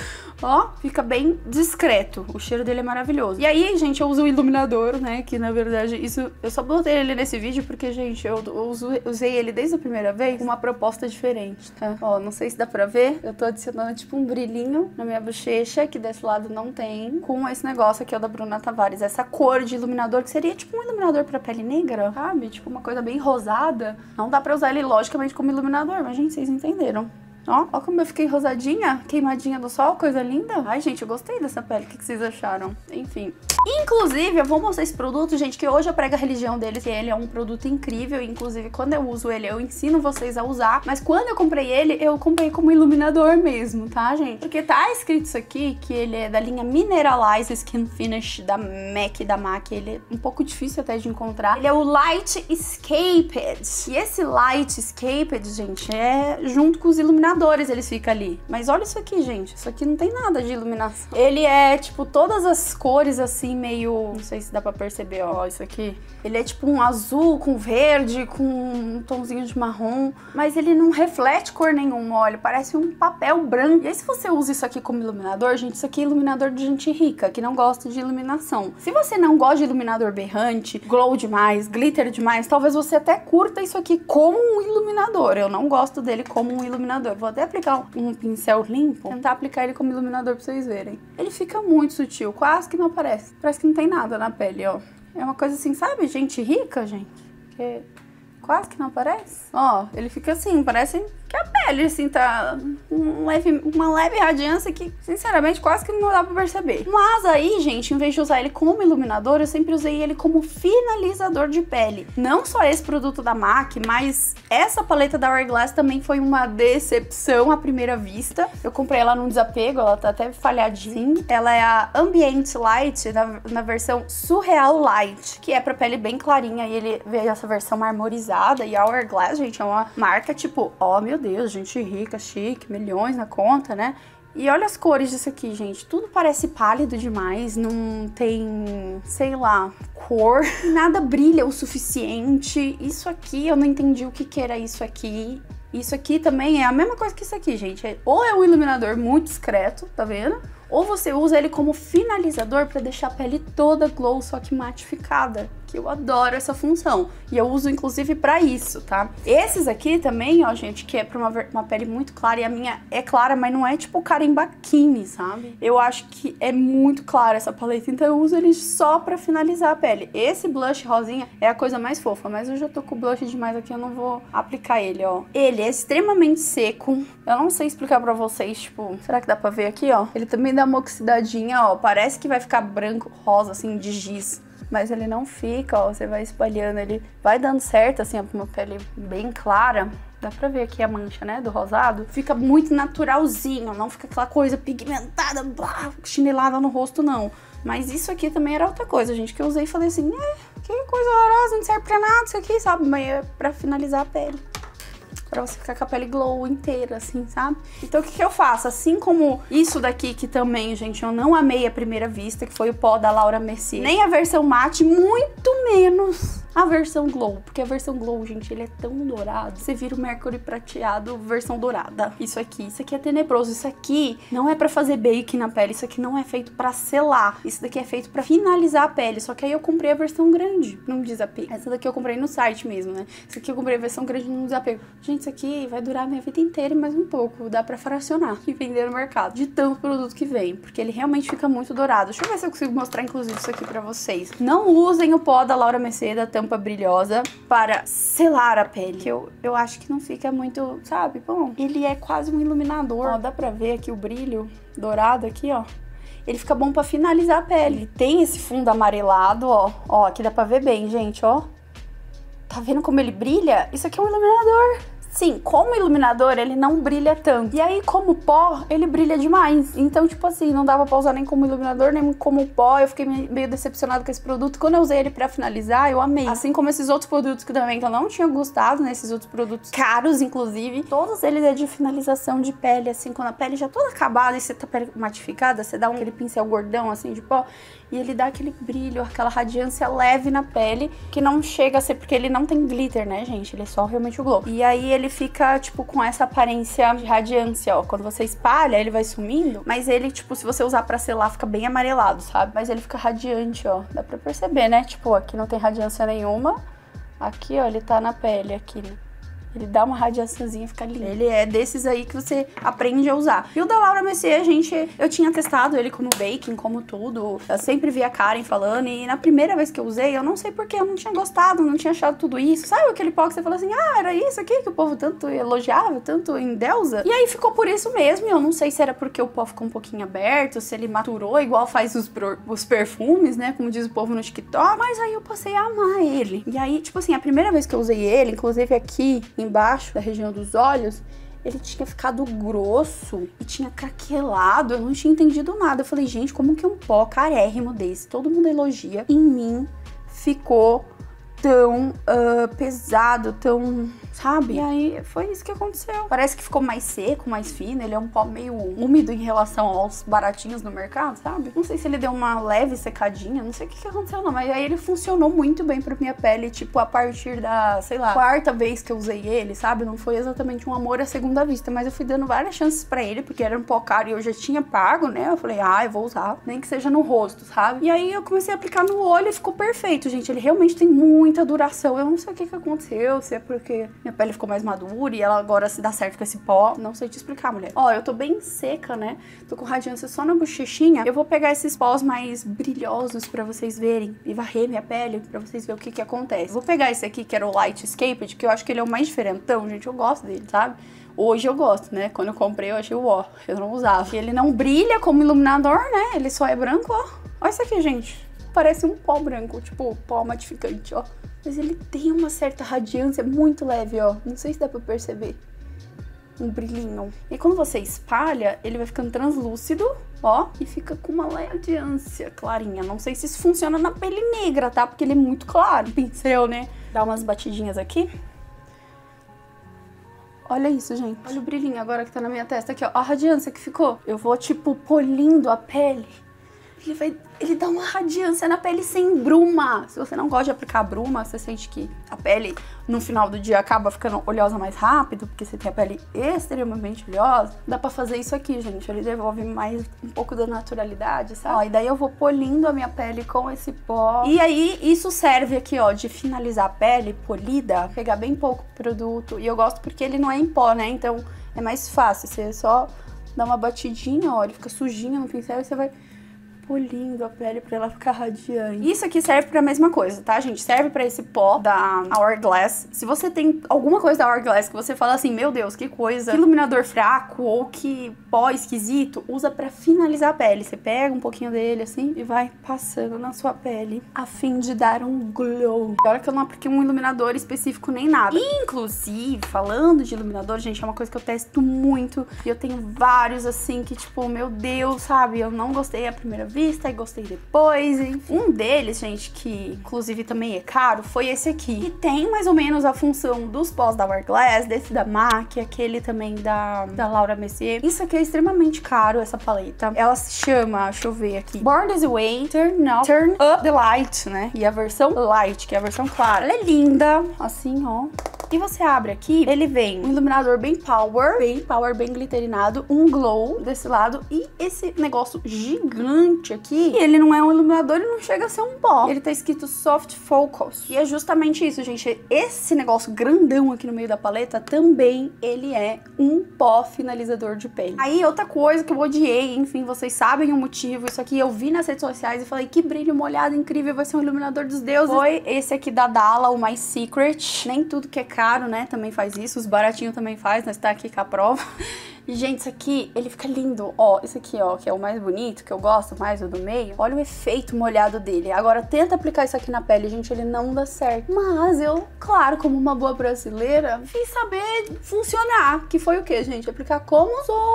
Ó, fica bem discreto. O cheiro dele é maravilhoso. E aí, gente, eu uso o iluminador, né? Que, na verdade, isso... Eu só botei ele nesse vídeo porque, gente, eu uso, usei ele desde a primeira vez com uma proposta diferente, tá? Ó, não sei se dá pra ver. Eu tô adicionando, tipo, um brilhinho na minha bochecha, que desse lado não tem, com esse negócio aqui, ó, da Bruna Tavares. Essa cor de iluminador, que seria, tipo, um iluminador pra pele negra, sabe? Tipo, uma coisa bem rosada. Não dá pra usar ele, logicamente, como iluminador, mas, gente, vocês entenderam. Ó, ó como eu fiquei rosadinha, queimadinha do sol, coisa linda. Ai, gente, eu gostei dessa pele. O que vocês acharam? Enfim. Inclusive, eu vou mostrar esse produto, gente, que hoje eu prego a religião deles, que ele é um produto incrível. Inclusive, quando eu uso ele, eu ensino vocês a usar. Mas quando eu comprei ele, eu comprei como iluminador mesmo, tá, gente? Porque tá escrito isso aqui, que ele é da linha Mineralize Skin Finish da MAC, da MAC. Ele é um pouco difícil até de encontrar. Ele é o Light Escaped. E esse Light Escaped, gente, é junto com os iluminadores, eles ficam ali. Mas olha isso aqui, gente. Isso aqui não tem nada de iluminação. Ele é, tipo, todas as cores, assim, meio... Não sei se dá pra perceber, ó, isso aqui. Ele é tipo um azul com verde, com um tomzinho de marrom. Mas ele não reflete cor nenhuma, olha. Parece um papel branco. E aí, se você usa isso aqui como iluminador, gente, isso aqui é iluminador de gente rica, que não gosta de iluminação. Se você não gosta de iluminador berrante, glow demais, glitter demais, talvez você até curta isso aqui como um iluminador. Eu não gosto dele como um iluminador. Vou até aplicar um pincel limpo, tentar aplicar ele como iluminador pra vocês verem. Ele fica muito sutil, quase que não aparece. Parece que não tem nada na pele, ó. É uma coisa assim, sabe? Gente rica, gente. Que quase que não aparece. Ó, ele fica assim, parece que a pele, assim, tá um leve, uma leve radiância que, sinceramente, quase que não dá pra perceber. Mas aí, gente, em vez de usar ele como iluminador, eu sempre usei ele como finalizador de pele. Não só esse produto da M A C, mas essa paleta da Hourglass também foi uma decepção à primeira vista. Eu comprei ela num desapego, ela tá até falhadinha. Ela é a Ambient Light, na, na versão Surreal Light, que é pra pele bem clarinha, e ele veio essa versão marmorizada. E a Hourglass, gente, é uma marca tipo, ó, oh, meu Deus, gente rica, chique, milhões na conta, né? E olha as cores disso aqui, gente. Tudo parece pálido demais, não tem, sei lá, cor. Nada brilha o suficiente. Isso aqui, eu não entendi o que que era isso aqui. Isso aqui também é a mesma coisa que isso aqui, gente. Ou é um iluminador muito discreto, tá vendo? Ou você usa ele como finalizador pra deixar a pele toda glow, só que matificada. Que eu adoro essa função. E eu uso, inclusive, pra isso, tá? Esses aqui também, ó, gente, que é pra uma, uma pele muito clara. E a minha é clara, mas não é tipo Carimbaquine, sabe? Eu acho que é muito clara essa paleta. Então eu uso ele só pra finalizar a pele. Esse blush rosinha é a coisa mais fofa. Mas eu já tô com o blush demais aqui, eu não vou aplicar ele, ó. Ele é extremamente seco. Eu não sei explicar pra vocês, tipo... Será que dá pra ver aqui, ó? Ele também dá uma oxidadinha, ó. Parece que vai ficar branco, rosa, assim, de giz. Mas ele não fica, ó, você vai espalhando, ele vai dando certo, assim, pra uma pele bem clara. Dá pra ver aqui a mancha, né, do rosado. Fica muito naturalzinho, não fica aquela coisa pigmentada, blá, chinelada no rosto, não. Mas isso aqui também era outra coisa, gente, que eu usei e falei assim, é, que coisa horrorosa, não serve pra nada isso aqui, sabe? Mas é pra finalizar a pele. Pra você ficar com a pele glow inteira, assim, sabe? Então o que que eu faço? Assim como isso daqui, que também, gente, eu não amei à primeira vista, que foi o pó da Laura Mercier. Nem a versão matte, muito menos a versão glow. Porque a versão glow, gente, ele é tão dourado. Você vira o Mercury prateado, versão dourada. Isso aqui, isso aqui é tenebroso. Isso aqui não é pra fazer bake na pele. Isso aqui não é feito pra selar. Isso daqui é feito pra finalizar a pele. Só que aí eu comprei a versão grande, num desapego. Essa daqui eu comprei no site mesmo, né? Essa aqui eu comprei a versão grande num desapego. Gente, isso aqui vai durar a minha vida inteira e mais um pouco. Dá pra fracionar e vender no mercado. De tanto produto que vem. Porque ele realmente fica muito dourado. Deixa eu ver se eu consigo mostrar, inclusive, isso aqui pra vocês. Não usem o pó da Laura Mercier, da tampa brilhosa, para selar a pele. Que eu, eu acho que não fica muito, sabe? Bom, ele é quase um iluminador. Ó, dá pra ver aqui o brilho dourado aqui, ó. Ele fica bom pra finalizar a pele. Ele tem esse fundo amarelado, ó. Ó, aqui dá pra ver bem, gente, ó. Tá vendo como ele brilha? Isso aqui é um iluminador. Sim, como iluminador, ele não brilha tanto. E aí, como pó, ele brilha demais. Então, tipo assim, não dava pra usar nem como iluminador, nem como pó. Eu fiquei meio decepcionada com esse produto. Quando eu usei ele pra finalizar, eu amei. Assim como esses outros produtos que também que eu não tinha gostado, né? Esses outros produtos caros, inclusive. Todos eles é de finalização de pele, assim, quando a pele já toda acabada e você tá pele matificada, você dá um, aquele pincel gordão, assim, de pó. E ele dá aquele brilho, aquela radiância leve na pele, que não chega a ser, porque ele não tem glitter, né, gente? Ele é só realmente o glow. E aí ele fica, tipo, com essa aparência de radiância, ó. Quando você espalha, ele vai sumindo, mas ele, tipo, se você usar pra selar, fica bem amarelado, sabe? Mas ele fica radiante, ó. Dá pra perceber, né? Tipo, aqui não tem radiância nenhuma. Aqui, ó, ele tá na pele, aqui, né? Ele dá uma radiaçãozinha, fica lindo. Ele é desses aí que você aprende a usar. E o da Laura Mercier, gente, eu tinha testado ele como baking, como tudo. Eu sempre via a Karen falando. E na primeira vez que eu usei, eu não sei porquê, eu não tinha gostado, não tinha achado tudo isso. Sabe aquele pó que você fala assim, ah, era isso aqui que o povo tanto elogiava, tanto endeusa? E aí ficou por isso mesmo. E eu não sei se era porque o pó ficou um pouquinho aberto, se ele maturou, igual faz os, os perfumes, né? Como diz o povo no TikTok. Mas aí eu passei a amar ele. E aí, tipo assim, a primeira vez que eu usei ele, inclusive aqui embaixo da região dos olhos, ele tinha ficado grosso e tinha craquelado, eu não tinha entendido nada. Eu falei, gente, como que um pó carérrimo desse, todo mundo elogia, em mim ficou tão uh, pesado, tão, sabe? E aí foi isso que aconteceu. Parece que ficou mais seco, mais fino. Ele é um pó meio úmido em relação aos baratinhos no mercado, sabe? Não sei se ele deu uma leve secadinha, não sei o que que aconteceu não, mas aí ele funcionou muito bem pra minha pele, tipo, a partir da, sei lá, quarta vez que eu usei ele, sabe? Não foi exatamente um amor à segunda vista, mas eu fui dando várias chances pra ele, porque era um pó caro e eu já tinha pago, né? Eu falei, ah, eu vou usar, nem que seja no rosto, sabe? E aí eu comecei a aplicar no olho e ficou perfeito, gente. Ele realmente tem muito muita duração. Eu não sei o que que aconteceu, se é porque minha pele ficou mais madura e ela agora se dá certo com esse pó. Não sei te explicar, mulher. Ó, eu tô bem seca, né? Tô com radiância só na bochechinha. Eu vou pegar esses pós mais brilhosos pra vocês verem e varrer minha pele pra vocês verem o que que acontece. Vou pegar esse aqui, que era o Light Escaped, que eu acho que ele é o mais diferentão, gente. Eu gosto dele, sabe? Hoje eu gosto, né? Quando eu comprei eu achei o ó, eu não usava. E ele não brilha como iluminador, né? Ele só é branco, ó. Olha isso aqui, gente. Parece um pó branco, tipo pó matificante, ó. Mas ele tem uma certa radiância muito leve, ó. Não sei se dá pra perceber. Um brilhinho. E quando você espalha, ele vai ficando translúcido, ó, e fica com uma radiância clarinha. Não sei se isso funciona na pele negra, tá? Porque ele é muito claro. Pincel, né? Dá umas batidinhas aqui. Olha isso, gente. Olha o brilhinho agora que tá na minha testa aqui, ó. A radiância que ficou. Eu vou, tipo, polindo a pele. Ele vai... Ele dá uma radiância na pele sem bruma. Se você não gosta de aplicar bruma, você sente que a pele, no final do dia, acaba ficando oleosa mais rápido, porque você tem a pele extremamente oleosa. Dá pra fazer isso aqui, gente. Ele devolve mais um pouco da naturalidade, sabe? Ó, e daí eu vou polindo a minha pele com esse pó. E aí, isso serve aqui, ó, de finalizar a pele polida, pegar bem pouco produto. E eu gosto porque ele não é em pó, né? Então, é mais fácil. Você só dá uma batidinha, ó, ele fica sujinho no pincel e você vai... polindo a pele pra ela ficar radiante. Isso aqui serve pra mesma coisa, tá, gente? Serve pra esse pó da Hourglass. Se você tem alguma coisa da Hourglass que você fala assim, meu Deus, que coisa, que iluminador fraco ou que pó esquisito, usa pra finalizar a pele. Você pega um pouquinho dele assim e vai passando na sua pele a fim de dar um glow. Agora que eu não apliquei um iluminador específico nem nada. Inclusive, falando de iluminador, gente, é uma coisa que eu testo muito e eu tenho vários assim que tipo, meu Deus, sabe? Eu não gostei a primeira vez e gostei depois, enfim. Um deles, gente, que inclusive também é caro, foi esse aqui. E tem mais ou menos a função dos pós da Hourglass, desse da MAC, aquele também da, da Laura Mercier. Isso aqui é extremamente caro, essa paleta. Ela se chama, deixa eu ver aqui, Born This Way, Turn Up, Turn Up the Light, né? E a versão Light, que é a versão clara. Ela é linda, assim, ó. E você abre aqui, ele vem um iluminador bem power, bem power, bem glitterinado, um glow desse lado e esse negócio gigante aqui. E ele não é um iluminador, ele não chega a ser um pó. Ele tá escrito Soft Focus. E é justamente isso, gente. Esse negócio grandão aqui no meio da paleta também, ele é um pó finalizador de pele. Aí, outra coisa que eu odiei, enfim, vocês sabem o motivo. Isso aqui eu vi nas redes sociais e falei, que brilho molhado incrível, vai ser um iluminador dos deuses. Foi esse aqui da Dalla, o My Secret. Nem tudo que é caro, né, também faz isso. Os baratinhos também faz, nós tá aqui com a prova. E, gente, isso aqui, ele fica lindo. Ó, esse aqui, ó, que é o mais bonito, que eu gosto mais, o do meio. Olha o efeito molhado dele. Agora, tenta aplicar isso aqui na pele, gente, ele não dá certo. Mas eu, claro, como uma boa brasileira, fiz saber funcionar. Que foi o quê, gente? Aplicar como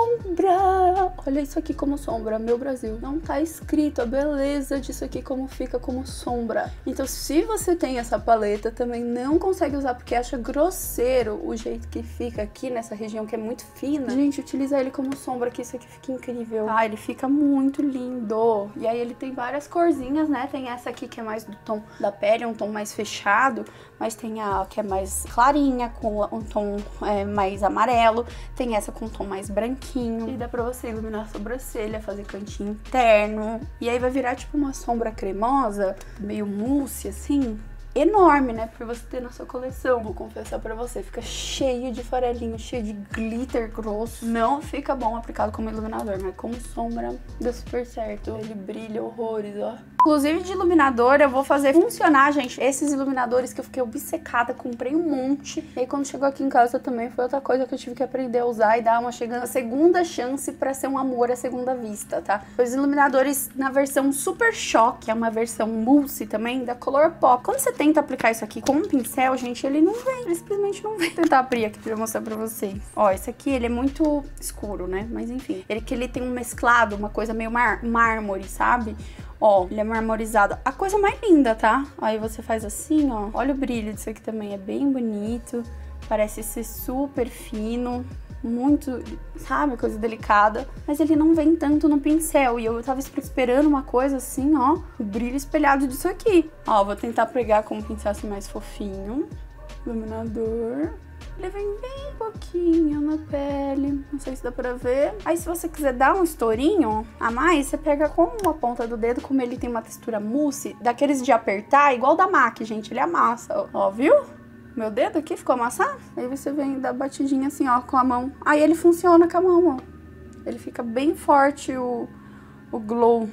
sombra. Olha isso aqui como sombra, meu Brasil. Não tá escrito a beleza disso aqui como fica como sombra. Então, se você tem essa paleta, também não consegue usar porque acha grosseiro o jeito que fica aqui nessa região que é muito fina. Gente, utiliza ele como sombra, que isso aqui fica incrível. Ah, ele fica muito lindo. E aí ele tem várias corzinhas, né? Tem essa aqui que é mais do tom da pele, um tom mais fechado. Mas tem a que é mais clarinha, com um tom é, mais amarelo. Tem essa com um tom mais branquinho. E dá pra você iluminar a sobrancelha, fazer cantinho interno. E aí vai virar tipo uma sombra cremosa, meio mousse, assim. Enorme, né, pra você ter na sua coleção. Vou confessar pra você, fica cheio de farelinho, cheio de glitter grosso. Não fica bom aplicado como iluminador, mas como sombra deu super certo. Ele brilha horrores, ó. Inclusive de iluminador, eu vou fazer funcionar, gente, esses iluminadores que eu fiquei obcecada, comprei um monte. E aí quando chegou aqui em casa também foi outra coisa que eu tive que aprender a usar e dar uma chegando a segunda chance pra ser um amor à segunda vista, tá? Os iluminadores na versão Super Shock, que é uma versão mousse também, da Colourpop. Quando você tenta aplicar isso aqui com um pincel, gente, ele não vem, ele simplesmente não vem. Vou tentar abrir aqui pra mostrar pra vocês. Ó, esse aqui, ele é muito escuro, né? Mas enfim, ele que ele tem um mesclado, uma coisa meio mar mármore, sabe? Ó, ele é marmorizado. A coisa mais linda, tá? Aí você faz assim, ó. Olha o brilho disso aqui também, é bem bonito. Parece ser super fino. Muito, sabe, coisa delicada. Mas ele não vem tanto no pincel. E eu tava esperando uma coisa assim, ó. O brilho espelhado disso aqui. Ó, vou tentar pegar com um pincel assim mais fofinho. Iluminador. Ele vem bem pouquinho na pele, não sei se dá pra ver. Aí se você quiser dar um estourinho a mais, você pega com uma ponta do dedo, como ele tem uma textura mousse, daqueles de apertar, igual da MAC, gente, ele amassa, ó, viu? Meu dedo aqui ficou amassado. Aí você vem dar batidinha assim, ó, com a mão. Aí ele funciona com a mão, ó. Ele fica bem forte o, o glow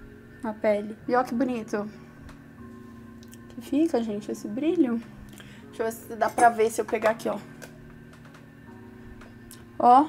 na pele. E ó que bonito que fica, gente, esse brilho. Deixa eu ver se dá pra ver se eu pegar aqui, ó. Ó,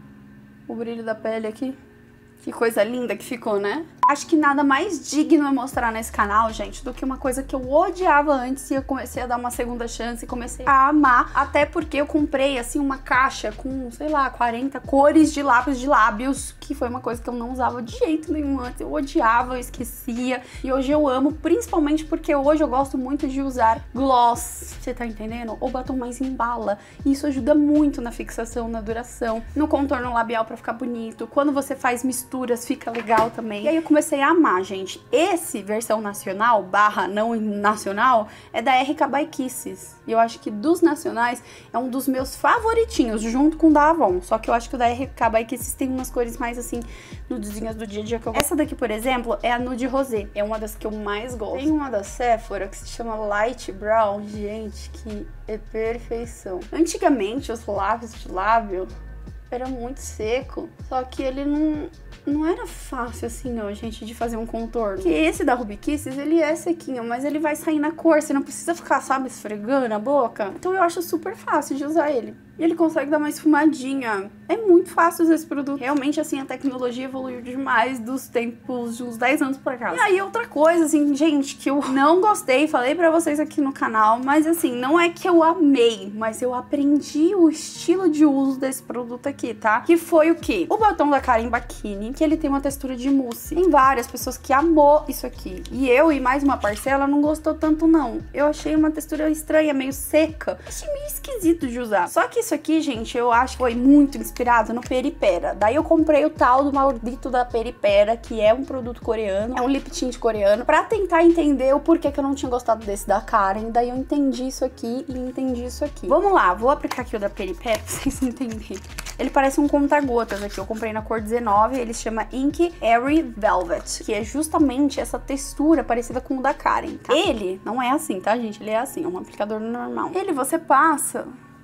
o brilho da pele aqui. Que coisa linda que ficou, né? Acho que nada mais digno é mostrar nesse canal, gente, do que uma coisa que eu odiava antes e eu comecei a dar uma segunda chance e comecei a amar. Até porque eu comprei, assim, uma caixa com, sei lá, quarenta cores de lápis de lábios, que foi uma coisa que eu não usava de jeito nenhum antes. Eu odiava, eu esquecia. E hoje eu amo, principalmente porque hoje eu gosto muito de usar gloss, você tá entendendo? Ou batom mais em bala. E isso ajuda muito na fixação, na duração, no contorno labial pra ficar bonito. Quando você faz misturas, fica legal também. E aí eu comecei comecei a amar, gente. Esse, versão nacional, barra não nacional, é da R K by Kisses. E eu acho que dos nacionais é um dos meus favoritinhos, junto com o da Avon. Só que eu acho que o da R K by Kisses tem umas cores mais, assim, nudezinhas do dia a dia que eu gosto. Essa daqui, por exemplo, é a Nude Rosé. É uma das que eu mais gosto. Tem uma da Sephora que se chama Light Brown. Gente, que é perfeição. Antigamente, os lábios de lábio era muito seco, só que ele não, não era fácil assim, ó, gente, de fazer um contorno. Porque esse da Ruby Kisses, ele é sequinho, mas ele vai sair na cor, você não precisa ficar, sabe, esfregando a boca. Então eu acho super fácil de usar ele. E ele consegue dar uma esfumadinha. É muito fácil usar esse produto. Realmente, assim, a tecnologia evoluiu demais dos tempos de uns dez anos pra cá. E aí, outra coisa, assim, gente, que eu não gostei, falei pra vocês aqui no canal, mas assim, não é que eu amei, mas eu aprendi o estilo de uso desse produto aqui, tá? Que foi o quê? O batom da Karen Bakini, que ele tem uma textura de mousse. Tem várias pessoas que amou isso aqui. E eu e mais uma parcela não gostou tanto, não. Eu achei uma textura estranha, meio seca. Achei meio esquisito de usar. Só que isso aqui, gente, eu acho que foi muito inspirado no Peripera. Daí eu comprei o tal do maldito da Peripera, que é um produto coreano, é um lip tint coreano, pra tentar entender o porquê que eu não tinha gostado desse da Karen. Daí eu entendi isso aqui e entendi isso aqui. Vamos lá, vou aplicar aqui o da Peripera pra vocês entenderem. Ele parece um conta-gotas aqui, eu comprei na cor dezenove, ele se chama Ink Airy Velvet, que é justamente essa textura parecida com o da Karen, tá? Ele não é assim, tá, gente? Ele é assim, é um aplicador normal. Ele você passa...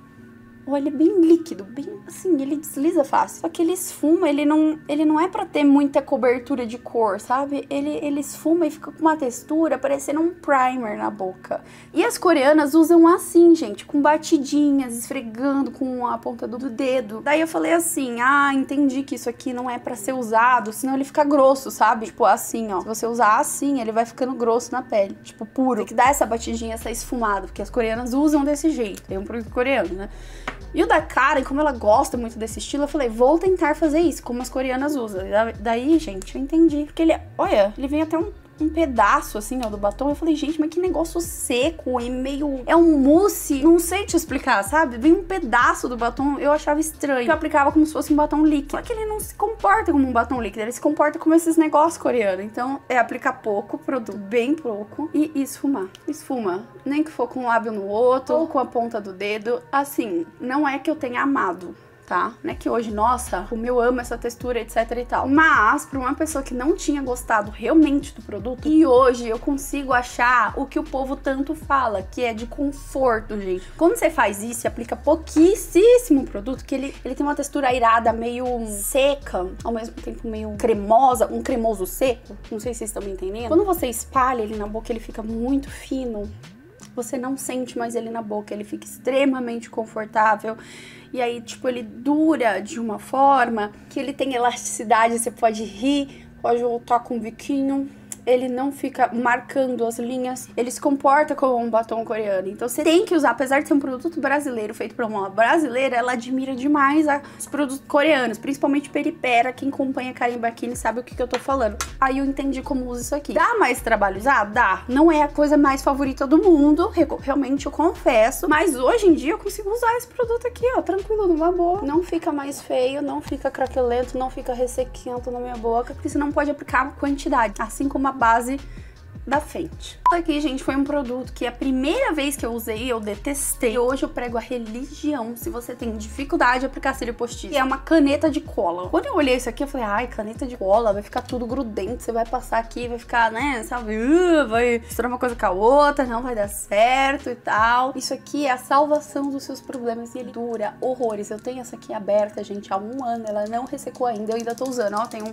Olha, bem líquido, bem assim, ele desliza fácil. Só que ele esfuma, ele não, ele não é pra ter muita cobertura de cor, sabe? Ele, ele esfuma e fica com uma textura parecendo um primer na boca. E as coreanas usam assim, gente, com batidinhas, esfregando com a ponta do dedo. Daí eu falei assim, ah, entendi que isso aqui não é pra ser usado, senão ele fica grosso, sabe? Tipo assim, ó, se você usar assim, ele vai ficando grosso na pele, tipo puro. Tem que dar essa batidinha, essa esfumada, porque as coreanas usam desse jeito. Tem um produto coreano, né? E o da Karen, como ela gosta muito desse estilo, eu falei, vou tentar fazer isso, como as coreanas usam. Daí, gente, eu entendi. Porque ele, olha, ele vem até um, um pedaço, assim, ó, do batom. Eu falei, gente, mas que negócio seco e meio... É um mousse, não sei te explicar, sabe? Vem um pedaço do batom, eu achava estranho. Eu aplicava como se fosse um batom líquido. Só que ele não se comporta como um batom líquido, ele se comporta como esses negócios coreanos. Então, é aplicar pouco produto, bem pouco, e esfumar. Esfuma. Nem que for com um lábio no outro, ou com a ponta do dedo. Assim, não é que eu tenha amado, tá? Não é que hoje, nossa, como eu amo essa textura, etc e tal. Mas, pra uma pessoa que não tinha gostado realmente do produto, e hoje eu consigo achar o que o povo tanto fala, que é de conforto, gente. Quando você faz isso e aplica pouquíssimo produto, que ele, ele tem uma textura airada, meio seca, ao mesmo tempo meio cremosa, um cremoso seco, não sei se vocês estão me entendendo. Quando você espalha ele na boca, ele fica muito fino. Você não sente mais ele na boca, ele fica extremamente confortável. E aí, tipo, ele dura de uma forma que ele tem elasticidade, você pode rir, pode voltar com um biquinho. Ele não fica marcando as linhas, ele se comporta como um batom coreano. Então você tem que usar, apesar de ser um produto brasileiro, feito por uma brasileira, ela admira demais a, os produtos coreanos, principalmente Peripera. Quem acompanha Karen Bakini sabe o que, que eu tô falando. Aí eu entendi como usa isso aqui. Dá mais trabalho usar? Dá. Não é a coisa mais favorita do mundo, realmente eu confesso. Mas hoje em dia eu consigo usar esse produto aqui, ó, tranquilo, numa boa. Não fica mais feio, não fica craquelento, não fica ressequento na minha boca, porque você não pode aplicar quantidade, assim como a base da Fenty. Isso aqui, gente, foi um produto que a primeira vez que eu usei, eu detestei. E hoje eu prego a religião se você tem dificuldade de aplicar cílio postiço. E é uma caneta de cola. Quando eu olhei isso aqui, eu falei, ai, caneta de cola, vai ficar tudo grudento, você vai passar aqui, vai ficar, né, sabe, uh, vai misturar uma coisa com a outra, não vai dar certo e tal. Isso aqui é a salvação dos seus problemas e ele dura horrores. Eu tenho essa aqui aberta, gente, há um ano, ela não ressecou ainda, eu ainda tô usando, ó, tem um...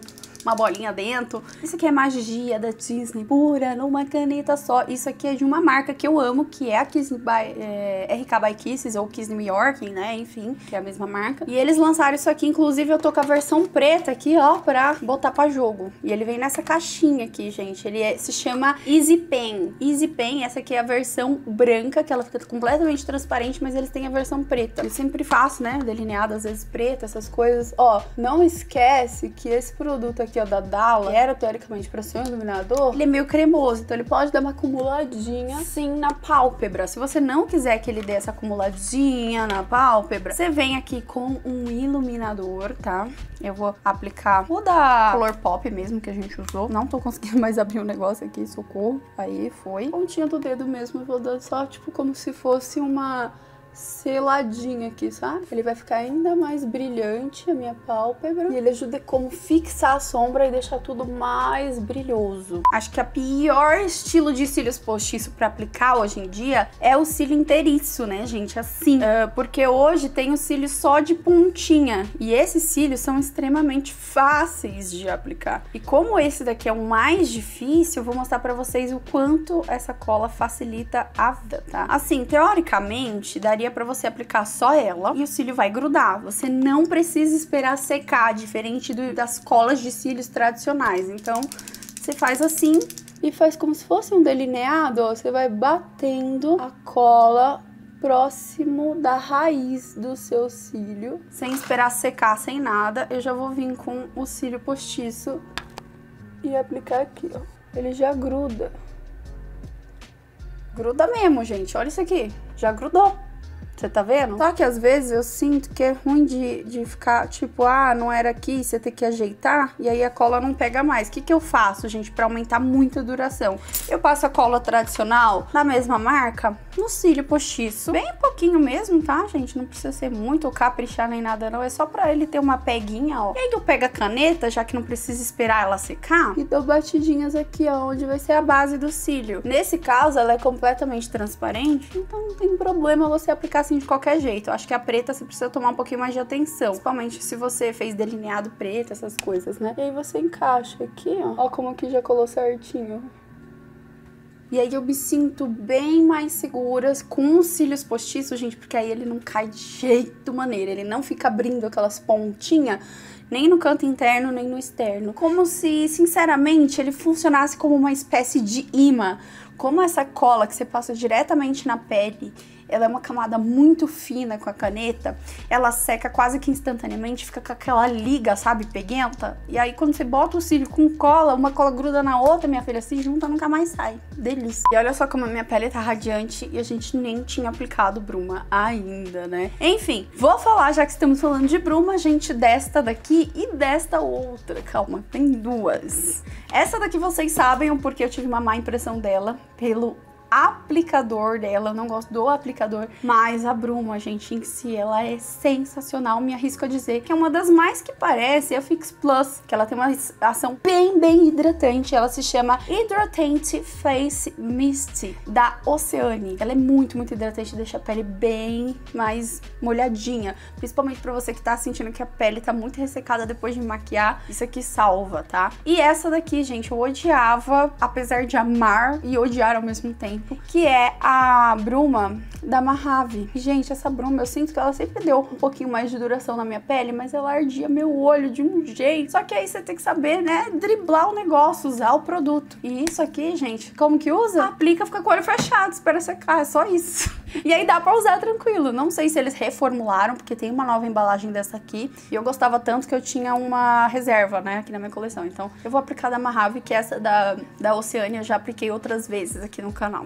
uma bolinha dentro. Isso aqui é magia da Disney, pura, numa caneta só. Isso aqui é de uma marca que eu amo, que é a Kiss by, é, R K by Kisses, ou Kiss New York, né, enfim, que é a mesma marca. E eles lançaram isso aqui, inclusive eu tô com a versão preta aqui, ó, pra botar pra jogo. E ele vem nessa caixinha aqui, gente. Ele é, se chama Easy Pen. Easy Pen, essa aqui é a versão branca, que ela fica completamente transparente, mas eles têm a versão preta. Eu sempre faço, né, delineado, às vezes preta, essas coisas. Ó, não esquece que esse produto aqui, ó, da Dalla, que era teoricamente pra ser um iluminador, ele é meio cremoso, então ele pode dar uma acumuladinha, sim, na pálpebra. Se você não quiser que ele dê essa acumuladinha na pálpebra, você vem aqui com um iluminador, tá? Eu vou aplicar o da Colourpop mesmo, que a gente usou. Não tô conseguindo mais abrir o negócio aqui, socorro. Aí, foi. Pontinha do dedo mesmo, eu vou dar só, tipo, como se fosse uma seladinha aqui, sabe? Ele vai ficar ainda mais brilhante, a minha pálpebra. E ele ajuda como fixar a sombra e deixar tudo mais brilhoso. Acho que a pior estilo de cílios postiço pra aplicar hoje em dia é o cílio inteiriço, né, gente? Assim. Uh, porque hoje tem o cílio só de pontinha. E esses cílios são extremamente fáceis de aplicar. E como esse daqui é o mais difícil, eu vou mostrar pra vocês o quanto essa cola facilita a vida, tá? Assim, teoricamente, daria para você aplicar só ela e o cílio vai grudar. Você não precisa esperar secar, diferente do, das colas de cílios tradicionais. Então, você faz assim e faz como se fosse um delineado, ó. Você vai batendo a cola próximo da raiz do seu cílio, sem esperar secar, sem nada. Eu já vou vir com o cílio postiço e aplicar aqui, ó. Ele já gruda. Gruda mesmo, gente. Olha isso aqui. Já grudou. Você tá vendo? Só que às vezes eu sinto que é ruim de, de ficar, tipo, ah, não era aqui, você tem que ajeitar, e aí a cola não pega mais. O que que eu faço, gente, pra aumentar muito a duração? Eu passo a cola tradicional da mesma marca no cílio postiço, bem pouquinho mesmo, tá, gente? Não precisa ser muito ou caprichar nem nada, não. É só pra ele ter uma peguinha, ó. E aí eu pego a caneta, já que não precisa esperar ela secar, e dou batidinhas aqui, ó, onde vai ser a base do cílio. Nesse caso, ela é completamente transparente, então não tem problema você aplicar assim de qualquer jeito. Eu acho que a preta você precisa tomar um pouquinho mais de atenção, principalmente se você fez delineado preto, essas coisas, né? E aí você encaixa aqui, ó. Ó como aqui já colou certinho. E aí eu me sinto bem mais segura com os cílios postiços, gente, porque aí ele não cai de jeito maneira. Ele não fica abrindo aquelas pontinhas, nem no canto interno, nem no externo. Como se, sinceramente, ele funcionasse como uma espécie de imã. Como essa cola que você passa diretamente na pele, ela é uma camada muito fina com a caneta, ela seca quase que instantaneamente, fica com aquela liga, sabe, peguenta. E aí quando você bota o cílio com cola, uma cola gruda na outra, minha filha, se junta, nunca mais sai. Delícia. E olha só como a minha pele tá radiante e a gente nem tinha aplicado bruma ainda, né? Enfim, vou falar, já que estamos falando de bruma, gente, desta daqui e desta outra. Calma, tem duas. Essa daqui vocês sabem porque eu tive uma má impressão dela pelo aplicador dela, eu não gosto do aplicador, mas a bruma, gente, em si, ela é sensacional. Me arrisco a dizer que é uma das mais que parece a Fix Plus, que ela tem uma ação bem, bem hidratante. Ela se chama Hydratante Face Mist, da Oceane. Ela é muito, muito hidratante, deixa a pele bem mais molhadinha, principalmente pra você que tá sentindo que a pele tá muito ressecada depois de maquiar. Isso aqui salva, tá? E essa daqui, gente, eu odiava, apesar de amar e odiar ao mesmo tempo, que é a bruma da Mojave. Gente, essa bruma, eu sinto que ela sempre deu um pouquinho mais de duração na minha pele, mas ela ardia meu olho de um jeito. Só que aí você tem que saber, né, driblar o negócio, usar o produto. E isso aqui, gente, como que usa? Aplica, fica com o olho fechado, espera secar, é só isso. E aí dá pra usar tranquilo. Não sei se eles reformularam, porque tem uma nova embalagem dessa aqui, e eu gostava tanto que eu tinha uma reserva, né, aqui na minha coleção. Então, eu vou aplicar da Mojave, que é essa da, da Oceane, eu já apliquei outras vezes aqui no canal.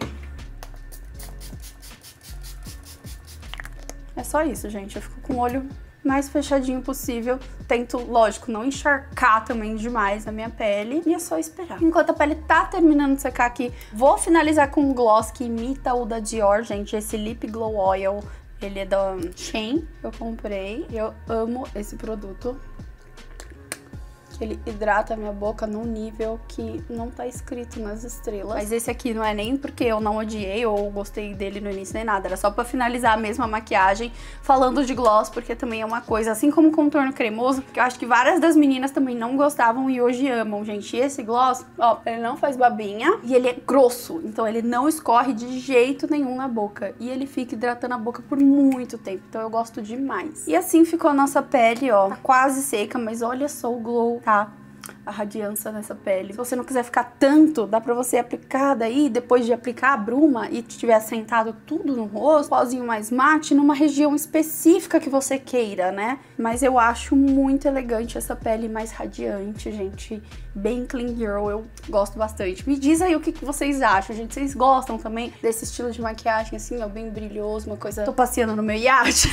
É só isso, gente. Eu fico com o olho mais fechadinho possível. Tento, lógico, não encharcar também demais a minha pele. E é só esperar. Enquanto a pele tá terminando de secar aqui, vou finalizar com um gloss que imita o da Dior, gente. Esse Lip Glow Oil. Ele é da Shein. Eu comprei. Eu amo esse produto. ele hidrata a minha boca num nível que não tá escrito nas estrelas. Mas esse aqui não é nem porque eu não odiei ou gostei dele no início nem nada, era só pra finalizar a mesma maquiagem falando de gloss, porque também é uma coisa, assim como o contorno cremoso, que eu acho que várias das meninas também não gostavam e hoje amam, gente. E esse gloss, ó, ele não faz babinha e ele é grosso, então ele não escorre de jeito nenhum na boca e ele fica hidratando a boca por muito tempo, então eu gosto demais. E assim ficou a nossa pele, ó, tá quase seca, mas olha só o glow, tá? A radiância nessa pele. Se você não quiser ficar tanto, dá pra você aplicar daí, depois de aplicar a bruma e tiver assentado tudo no rosto, pozinho mais mate, numa região específica que você queira, né? Mas eu acho muito elegante essa pele mais radiante, gente. Bem clean girl, eu gosto bastante. Me diz aí o que, que vocês acham, gente. Vocês gostam também desse estilo de maquiagem, assim, ó, bem brilhoso, uma coisa... Tô passeando no meu iate.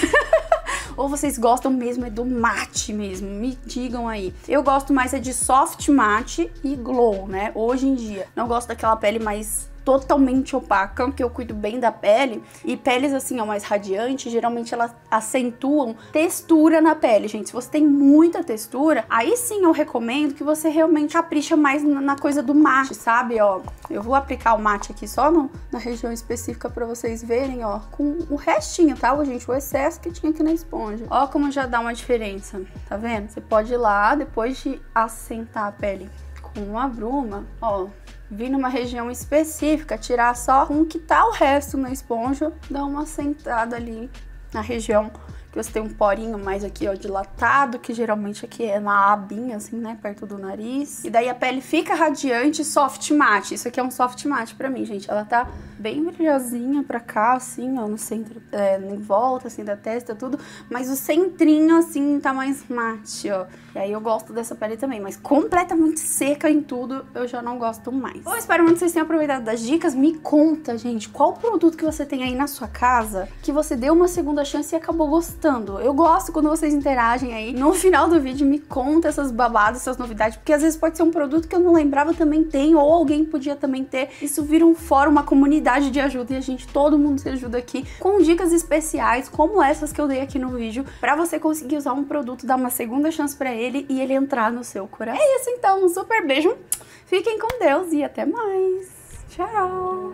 Ou vocês gostam mesmo é do mate mesmo? Me digam aí. Eu gosto mais é de soft matte e glow, né? Hoje em dia. Não gosto daquela pele mais totalmente opaca, que eu cuido bem da pele. E peles assim, ó, mais radiantes, geralmente elas acentuam textura na pele, gente. Se você tem muita textura, aí sim eu recomendo que você realmente capricha mais na coisa do mate, sabe? Ó, eu vou aplicar o mate aqui só no, na região específica pra vocês verem, ó, com o restinho, tá, gente? O excesso que tinha aqui na esponja. Ó como já dá uma diferença, tá vendo? Você pode ir lá, depois de assentar a pele com uma bruma, ó, vir numa região específica, tirar só um que tá o resto na esponja, dar uma assentada ali na região que você tem um porinho mais aqui, ó, dilatado, que geralmente aqui é na abinha, assim, né, perto do nariz. E daí a pele fica radiante, soft matte. Isso aqui é um soft matte pra mim, gente. Ela tá bem brilhosinha pra cá, assim, ó, no centro, é, em volta, assim, da testa, tudo. Mas o centrinho, assim, tá mais mate, ó. E aí eu gosto dessa pele também, mas completamente seca em tudo, eu já não gosto mais. Eu espero muito que vocês tenham aproveitado das dicas. Me conta, gente, qual produto que você tem aí na sua casa que você deu uma segunda chance e acabou gostando. Eu gosto quando vocês interagem aí. No final do vídeo, me conta essas babadas, essas novidades, porque às vezes pode ser um produto que eu não lembrava também tem, ou alguém podia também ter. Isso vira um fórum, uma comunidade de ajuda e a gente, todo mundo se ajuda aqui com dicas especiais, como essas que eu dei aqui no vídeo, pra você conseguir usar um produto, dar uma segunda chance pra ele e ele entrar no seu coração. É isso então, um super beijo, fiquem com Deus e até mais. Tchau!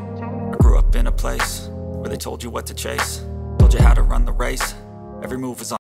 Where they told you what to chase, told you how to run the race. Every move was on